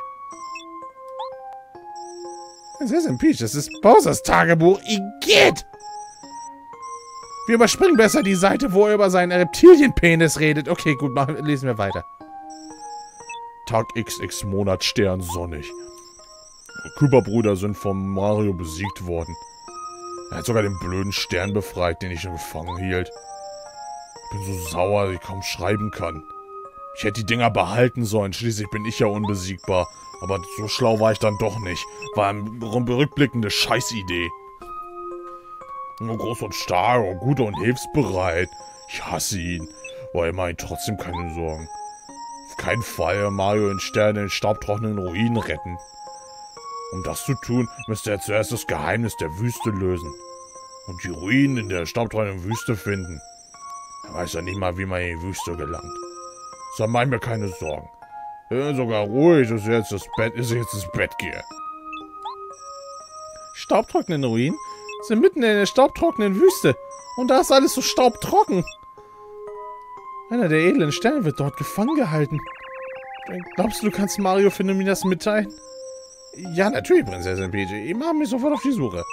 Prinzessin Peach, das ist Bowsers Tagebuch. Igitt! Wir überspringen besser die Seite, wo er über seinen Reptilienpenis redet. Okay, gut, lesen wir weiter. Tag XX, Monat Stern, sonnig. Koopa-Brüder sind von Mario besiegt worden. Er hat sogar den blöden Stern befreit, den ich schon gefangen hielt. Ich bin so sauer, dass ich kaum schreiben kann. Ich hätte die Dinger behalten sollen, schließlich bin ich ja unbesiegbar. Aber so schlau war ich dann doch nicht. War eine rückblickende Scheißidee. Nur groß und stark und gut und hilfsbereit. Ich hasse ihn. Aber er macht trotzdem keine Sorgen. Auf keinen Fall Mario in Sterne in staubtrockenen Ruinen retten. Um das zu tun, müsste er zuerst das Geheimnis der Wüste lösen. Und die Ruinen in der staubtrockenen Wüste finden. Er weiß ja nicht mal, wie man in die Wüste gelangt. So mach ich mir keine Sorgen. Ich bin sogar ruhig, dass ich jetzt ins Bett gehe. Staubtrockene Ruinen sind mitten in der staubtrockenen Wüste. Und da ist alles so staubtrocken. Einer der edlen Sterne wird dort gefangen gehalten. Glaubst du, du kannst Mario finden und mir das mitteilen? Ja, natürlich, Prinzessin Peach. Ich mache mich sofort auf die Suche.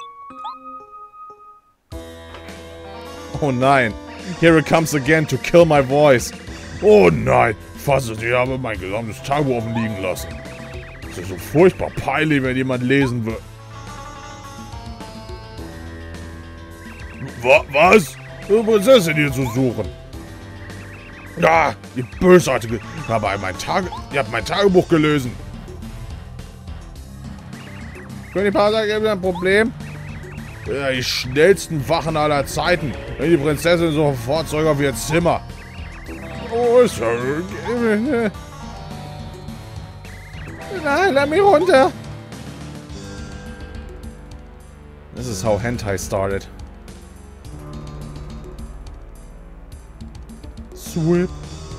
Oh nein. Here it comes again to kill my voice. Oh nein. Fasse, ich habe mein gesamtes Tagebuch offen liegen lassen. Das ist so furchtbar peinlich, wenn jemand lesen will. Was? Die Prinzessin hier zu suchen. Ja, ihr Bösartige. Ihr habt mein Tagebuch gelesen. Können die Paar sagen, ihr habt ein Problem? Ja, die schnellsten Wachen aller Zeiten. Wenn die Prinzessin sofort zurück auf ihr Zimmer. Oh, sorry. Nein, lass mich runter. This is how Hentai started. Swip.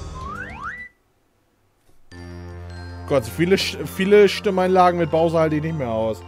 Gott, viele Stimmeinlagen mit Bowser halte ich nicht mehr aus.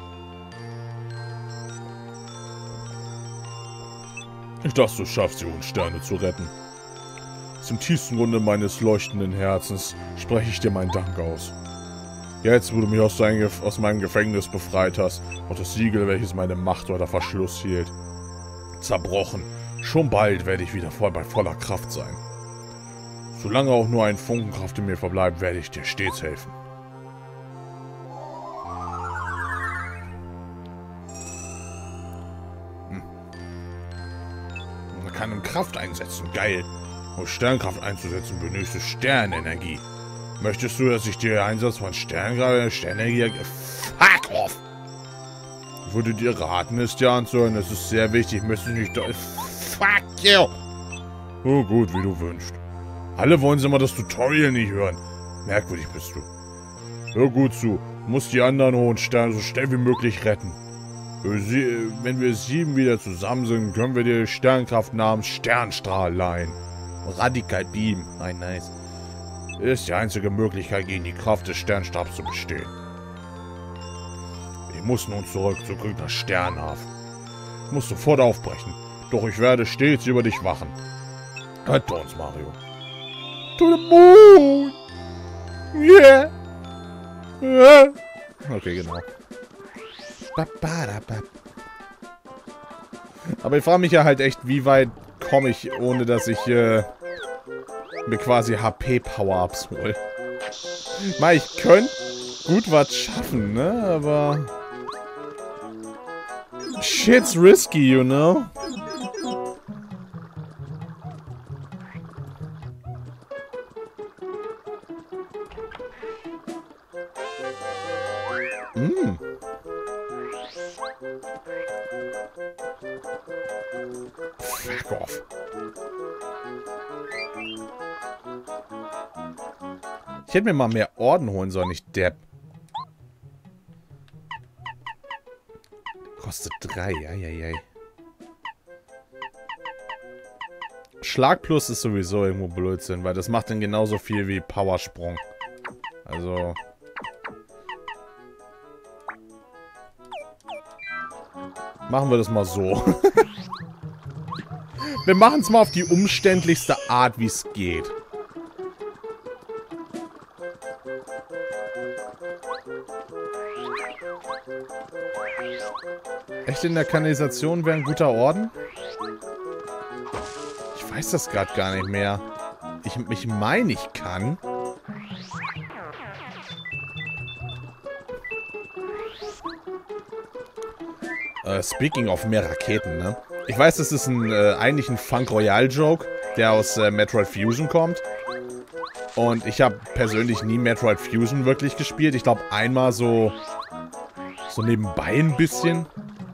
Ich dachte, du schaffst die Unsterne zu retten. Zum tiefsten Grunde meines leuchtenden Herzens spreche ich dir meinen Dank aus. Jetzt, wo du mich aus meinem Gefängnis befreit hast und das Siegel, welches meine Macht unter Verschluss hielt, zerbrochen, schon bald werde ich wieder bei voller Kraft sein. Solange auch nur ein Funken Kraft in mir verbleibt, werde ich dir stets helfen. Man kann Kraft einsetzen, geil. Um Sternkraft einzusetzen, benötigst du Sternenergie. Möchtest du, dass ich dir den Einsatz von Sternenergie... Fuck off! Ich würde dir raten, es dir anzuhören. Das ist sehr wichtig. Ich möchte nicht... Fuck you! Oh, gut, wie du wünschst. Alle wollen immer das Tutorial nicht hören. Merkwürdig bist du. Hör gut zu. Du musst die anderen hohen Sterne so schnell wie möglich retten. Wenn wir 7 wieder zusammen sind, können wir dir Sternkraft namens Sternstrahl leihen. Radikal Beam. Nein, nice. Ist die einzige Möglichkeit, gegen die Kraft des Sternstabs zu bestehen. Ich muss nun zurück nach Sternhafen. Ich muss sofort aufbrechen. Doch ich werde stets über dich wachen. Rette uns, Mario. To the moon! Yeah! Yeah! Okay, genau. Aber ich frage mich ja halt echt, wie weit komme ich, ohne dass ich mir quasi HP-Power-Ups hole. Ich könnte gut was schaffen, ne? Aber... Shit's risky, you know? Fuck off. Ich hätte mir mal mehr Orden holen sollen, nicht Depp. Kostet 3, eieiei. Schlag plus ist sowieso irgendwo Blödsinn, weil das macht dann genauso viel wie Powersprung. Also... Machen wir das mal so. Wir machen es mal auf die umständlichste Art, wie es geht. Echt, in der Kanalisation wäre ein guter Orden? Ich weiß das gerade gar nicht mehr. Ich meine, ich kann. Speaking of mehr Raketen, ne? Ich weiß, das ist eigentlich ein Funk Royale Joke, der aus Metroid Fusion kommt. Und ich habe persönlich nie Metroid Fusion wirklich gespielt. Ich glaube einmal so nebenbei ein bisschen.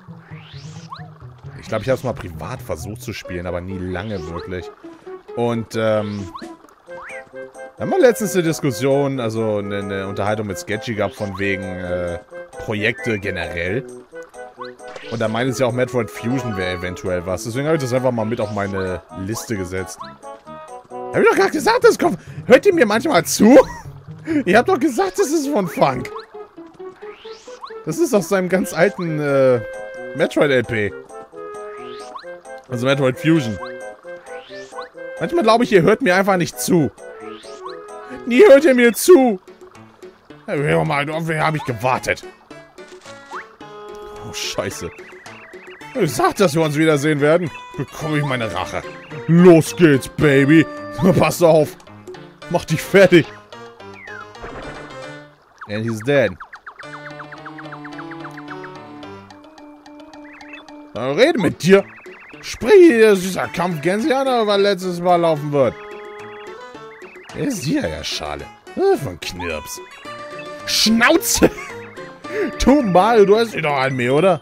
Ich glaube, ich habe es mal privat versucht zu spielen, aber nie lange wirklich. Und wir haben letztens eine Diskussion, also eine Unterhaltung mit Sketchy gehabt von wegen Projekte generell. Und da meint es ja auch, Metroid Fusion wäre eventuell was. Deswegen habe ich das einfach mal mit auf meine Liste gesetzt. Hab ich doch gerade gesagt, das kommt. Hört ihr mir manchmal zu? Ihr habt doch gesagt, das ist von Funk. Das ist aus seinem ganz alten Metroid-LP. Also Metroid Fusion. Manchmal glaube ich, ihr hört mir einfach nicht zu. Nie hört ihr mir zu. Hör mal, auf wen habe ich gewartet? Oh, scheiße. Ich sag, dass wir uns wiedersehen werden. Bekomme ich meine Rache. Los geht's, Baby. Pass auf. Mach dich fertig. And he's dead. Rede mit dir. Sprich, ihr süßer Kampf-Gänseaner, weil letztes Mal laufen wird. Er ist hier, ja, Schale. Von Knirps. Schnauze! Du Mario, du hast dich doch an mir, oder?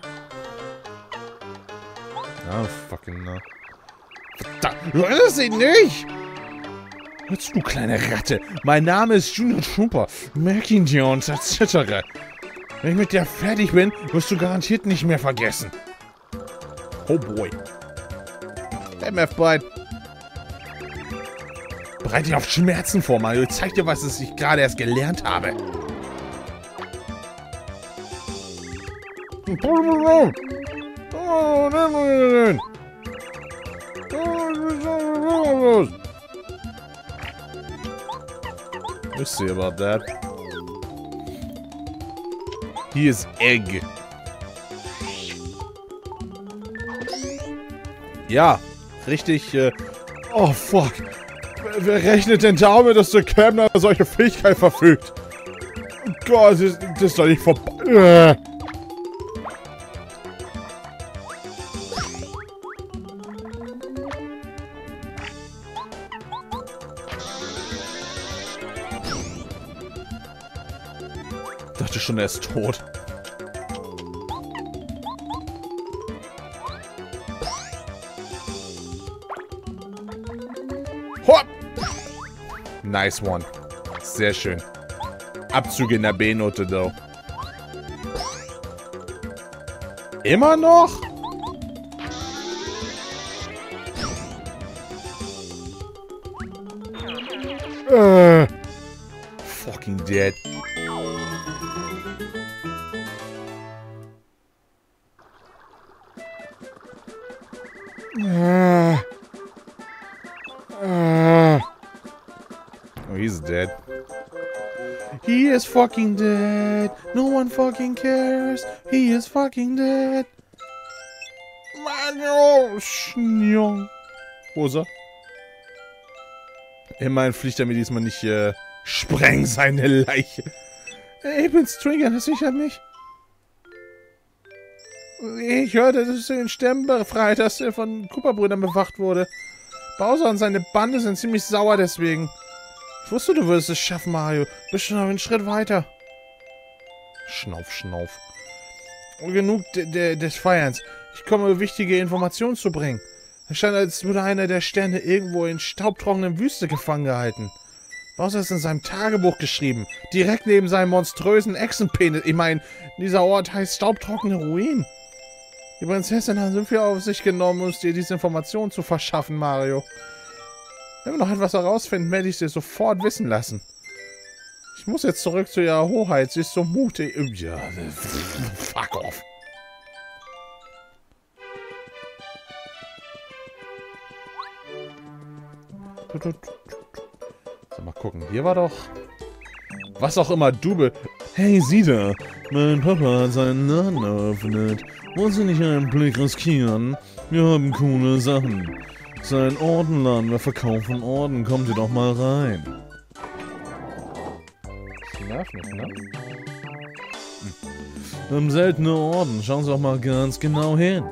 Ah, fucking no. Verdammt, du erinnerst dich nicht! Hörst du, kleine Ratte? Mein Name ist Junior Trooper. Merk ihn dir und erzittere. Wenn ich mit dir fertig bin, wirst du garantiert nicht mehr vergessen. Oh boy. MF-Bite. Bereite dich auf Schmerzen vor, Mario. Ich zeig dir, was ich gerade erst gelernt habe. We'll see about that. He is Egg. Ja, richtig, oh, fuck. Wer rechnet denn damit, dass der Kämmerer solche Fähigkeit verfügt? Oh Gott, das ist doch nicht vorbei. dachte schon, er ist tot. Hopp! Nice one. Sehr schön. Abzug in der B-Note, though. Immer noch? Fucking dead. Oh, he's dead. He is fucking dead. No one fucking cares. He is fucking dead. Mario Schnjong. Wo ist er? Immerhin fliegt er mir diesmal nicht, spreng seine Leiche. Ich bin's, Trigger, das sichert mich. Ich hörte, dass du den Stern befreit hast, der von Koopa-Brüdern bewacht wurde. Bowser und seine Bande sind ziemlich sauer deswegen. Ich wusste, du würdest es schaffen, Mario. Bist schon einen Schritt weiter. Schnauf, schnauf. Genug des Feierns. Ich komme, wichtige Informationen zu bringen. Es scheint, als würde einer der Sterne irgendwo in staubtrockenen Wüste gefangen gehalten. Bowser ist in seinem Tagebuch geschrieben. Direkt neben seinem monströsen Echsenpenis. Ich meine, dieser Ort heißt staubtrockene Ruinen. Die Prinzessin hat so viel auf sich genommen, um dir diese Informationen zu verschaffen, Mario. Wenn wir noch etwas herausfinden, werde ich sie sofort wissen lassen. Ich muss jetzt zurück zu ihrer Hoheit. Sie ist so mutig. Ja, fuck off. So, mal gucken. Hier war doch... Was auch immer, Dube. Hey, sieh da. Mein Papa hat seinen Laden eröffnet. Wollen Sie nicht einen Blick riskieren? Wir haben coole Sachen. Sein Ordenladen, wir verkaufen Orden. Kommt ihr doch mal rein. Das nervt nicht, ne? Wir haben seltene Orden. Schauen Sie doch mal ganz genau hin.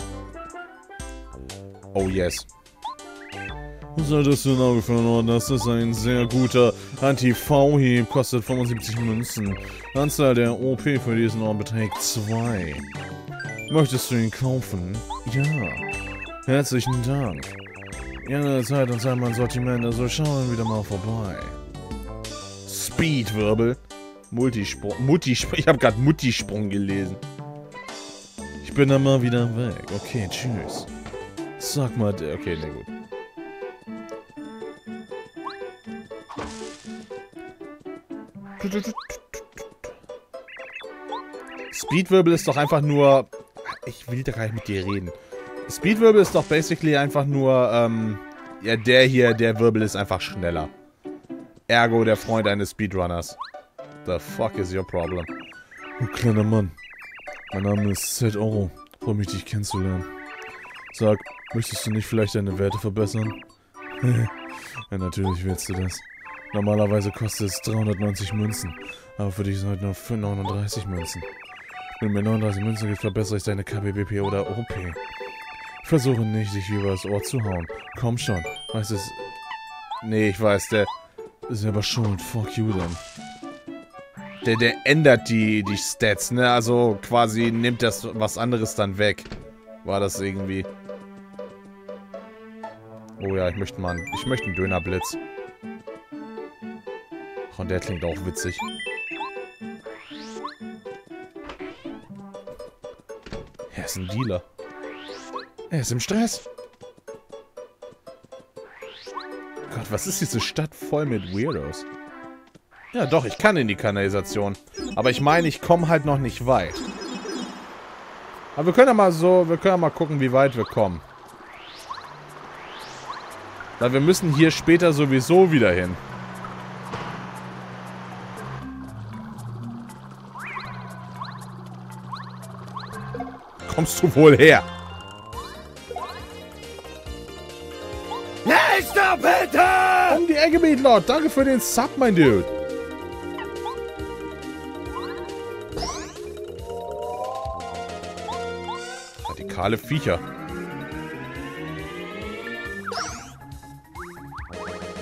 Oh, yes. Solltest du ein Auge für einen Orden, das ist ein sehr guter Anti-V-Heb, kostet 75 Münzen. Anzahl der OP für diesen Orden beträgt 2. Möchtest du ihn kaufen? Ja. Herzlichen Dank. Gerne Zeit und Zeit mein Sortiment, also schauen wieder mal vorbei. Speedwirbel. Multisprung. Ich habe gerade Muttisprung gelesen. Ich bin dann mal wieder weg. Okay, tschüss. Sag mal, okay, ne gut. Speedwirbel ist doch einfach nur... Ich will da gar nicht mit dir reden. Speedwirbel ist doch basically einfach nur, ja, der Wirbel ist einfach schneller. Ergo der Freund eines Speedrunners. The fuck is your problem? Oh, kleiner Mann. Mein Name ist Zed Oro. Freue mich, dich kennenzulernen. Sag, möchtest du nicht vielleicht deine Werte verbessern? Ja, natürlich willst du das. Normalerweise kostet es 390 Münzen. Aber für dich sind heute nur 39 Münzen. Wenn du mir 39 Münzen gibst, verbessere ich deine KBBP oder OP. Ich versuche nicht, dich übers Ohr zu hauen. Komm schon. Weißt du es... Nee, ich weiß, der ist selber schuld. Fuck you dann. Der ändert die Stats, ne? Also quasi nimmt das was anderes dann weg. War das irgendwie... Oh ja, ich möchte einen Dönerblitz. Und der klingt auch witzig. Er ist ein Dealer. Er ist im Stress. Gott, was ist diese Stadt voll mit Weirdos? Ja doch, ich kann in die Kanalisation. Aber ich meine, ich komme halt noch nicht weit. Aber wir können ja mal gucken, wie weit wir kommen. Weil wir müssen hier später sowieso wieder hin. Kommst du wohl her? Nächster bitte! Um die Ecke, Meatlord. Danke für den Sub, mein Dude. Radikale Viecher.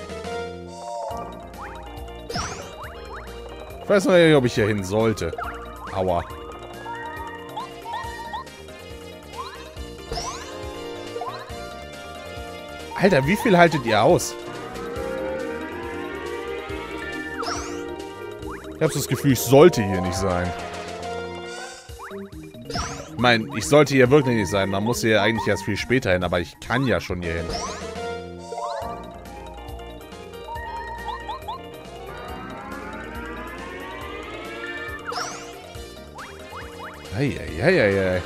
Ich weiß noch nicht, ob ich hier hin sollte. Aua. Alter, wie viel haltet ihr aus? Ich habe das Gefühl, ich sollte hier nicht sein. Ich meine, ich sollte hier wirklich nicht sein. Man muss hier eigentlich erst viel später hin, aber ich kann ja schon hier hin. Eieieiei.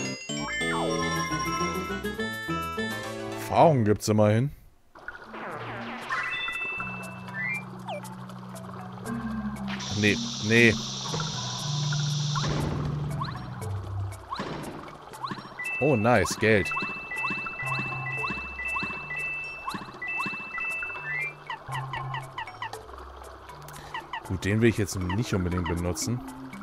Erfahrung gibt's immerhin. Nee, nee. Oh, nice, Geld. Gut, den will ich jetzt nicht unbedingt benutzen.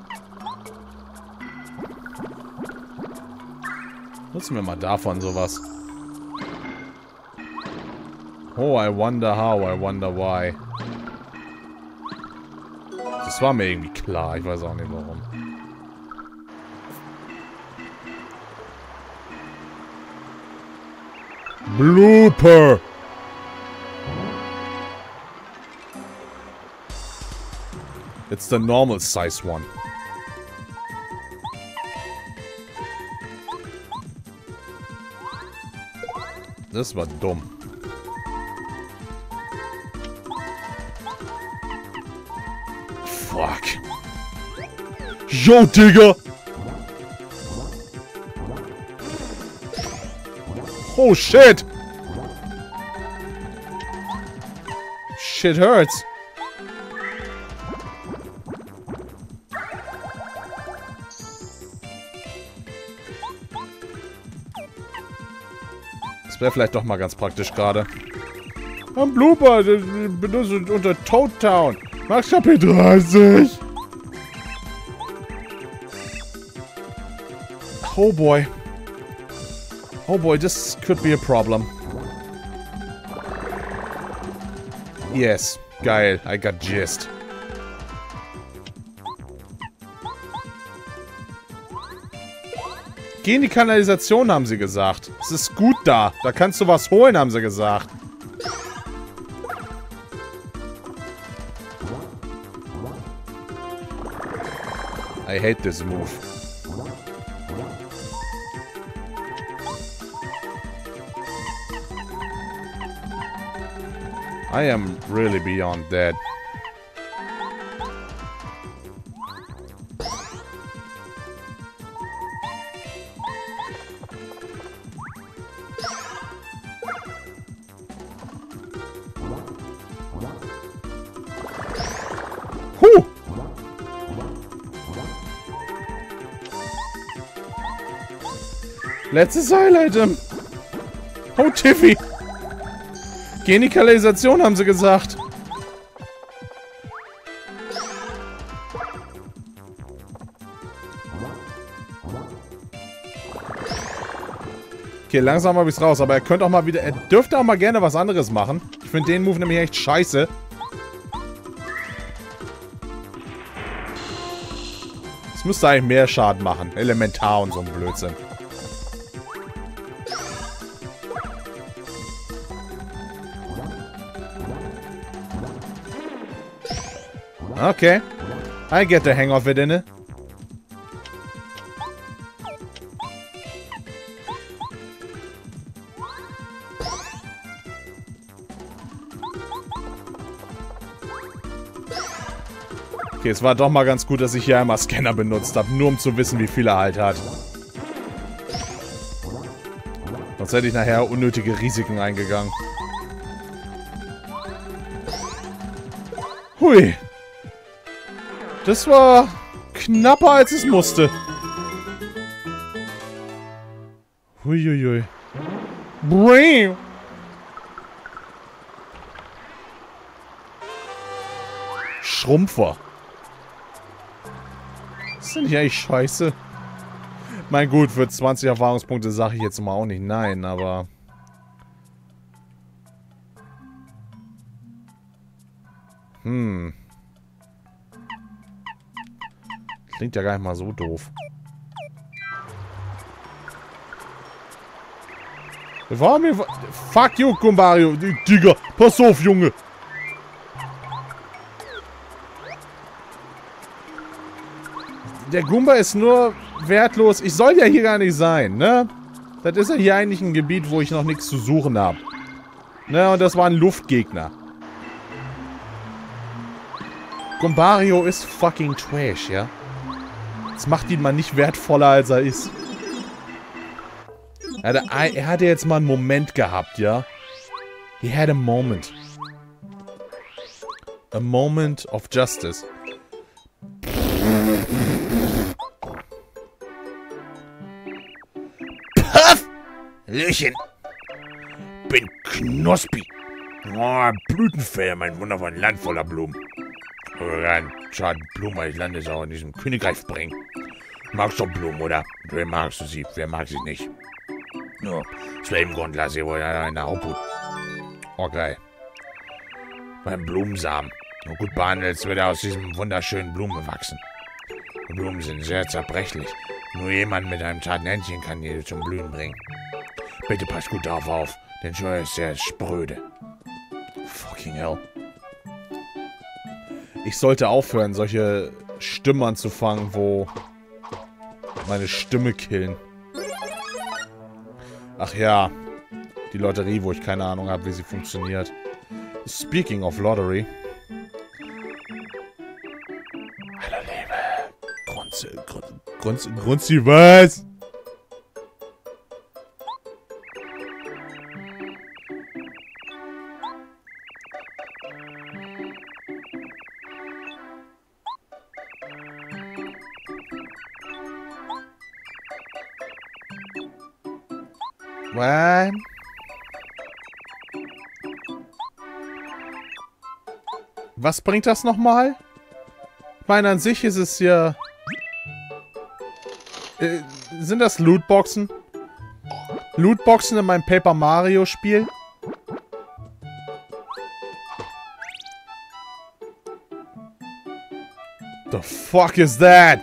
Nutzen wir mal davon sowas. Oh, I wonder how, I wonder why. Das war mir irgendwie klar, ich weiß auch nicht warum. Blooper! It's the normal size one. Das war dumm. Fuck. Yo, Digga! Oh, shit! Shit hurts. Das wäre vielleicht doch mal ganz praktisch gerade. Am Blooper, benutzt unter Toad Town. Max KP 30. Oh boy. Oh boy, this could be a problem. Yes, geil, I got gist. Geh in die Kanalisation, haben sie gesagt. Es ist gut da. Da kannst du was holen, haben sie gesagt. I hate this move. I am really beyond dead. Letztes Highlight-Item. Oh, Tiffy. Geh in die Kanalisation, haben sie gesagt. Okay, langsam habe ich es raus. Aber er könnte auch mal wieder... Er dürfte auch mal gerne was anderes machen. Ich finde den Move nämlich echt scheiße. Es müsste eigentlich mehr Schaden machen. Elementar und so ein Blödsinn. Okay. I get the hang of it, inne. Okay, es war doch mal ganz gut, dass ich hier einmal Scanner benutzt habe, nur um zu wissen, wie viel er halt hat. Sonst hätte ich nachher unnötige Risiken eingegangen. Hui. Das war knapper, als es musste. Huiuiui. Brain. Schrumpfer. Das ist nicht eigentlich scheiße. Mein gut, für 20 Erfahrungspunkte sage ich jetzt mal auch nicht nein, aber... Klingt ja gar nicht mal so doof. War mir... Fuck you, Gumbario. Digga, pass auf, Junge. Der Goomba ist nur wertlos. Ich soll ja hier gar nicht sein, ne? Das ist ja hier eigentlich ein Gebiet, wo ich noch nichts zu suchen habe. Ne, und das war ein Luftgegner. Gumbario ist fucking trash, ja? Das macht ihn mal nicht wertvoller, als er ist. Er hatte jetzt mal einen Moment gehabt, ja? He had a moment. A moment of justice. Puff! Löchen! Bin Knospi. Oh, Blütenfeld, mein wundervolles Land voller Blumen. Schade, Blumen, ich lande es auch in diesem Königreich bringen. Magst du Blumen, oder? Wer magst du sie? Wer mag sie nicht? Nur, aus welchem Grund lasse ich wohl eine Obhut? Okay. Beim Blumensamen. Nur gut behandelt, wird er aus diesem wunderschönen Blumen wachsen. Die Blumen sind sehr zerbrechlich. Nur jemand mit einem zarten Händchen kann die zum Blühen bringen. Bitte passt gut darauf auf, denn Scheuer ist sehr spröde. Fucking hell. Ich sollte aufhören, solche Stimmen anzufangen, wo meine Stimme killen. Ach ja. Die Lotterie, wo ich keine Ahnung habe, wie sie funktioniert. Speaking of Lottery. Hallo, Liebe. Grunzi, was? What? Was bringt das nochmal? Ich meine, an sich ist es ja... sind das Lootboxen? Lootboxen in meinem Paper Mario Spiel? The fuck is that?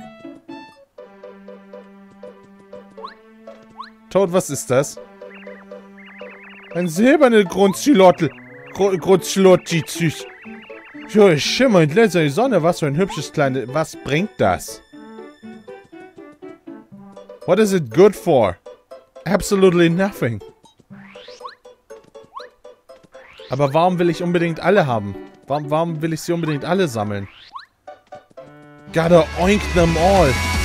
Toad, was ist das? Ein silberner Grundschlottel. Grundschlotti-Züch. Jo, Schimmer und Laser die Sonne. Was für ein hübsches kleines... Was bringt das? What is it good for? Absolutely nothing. Aber warum will ich unbedingt alle haben? Warum will ich sie unbedingt alle sammeln? Gotta oink them all.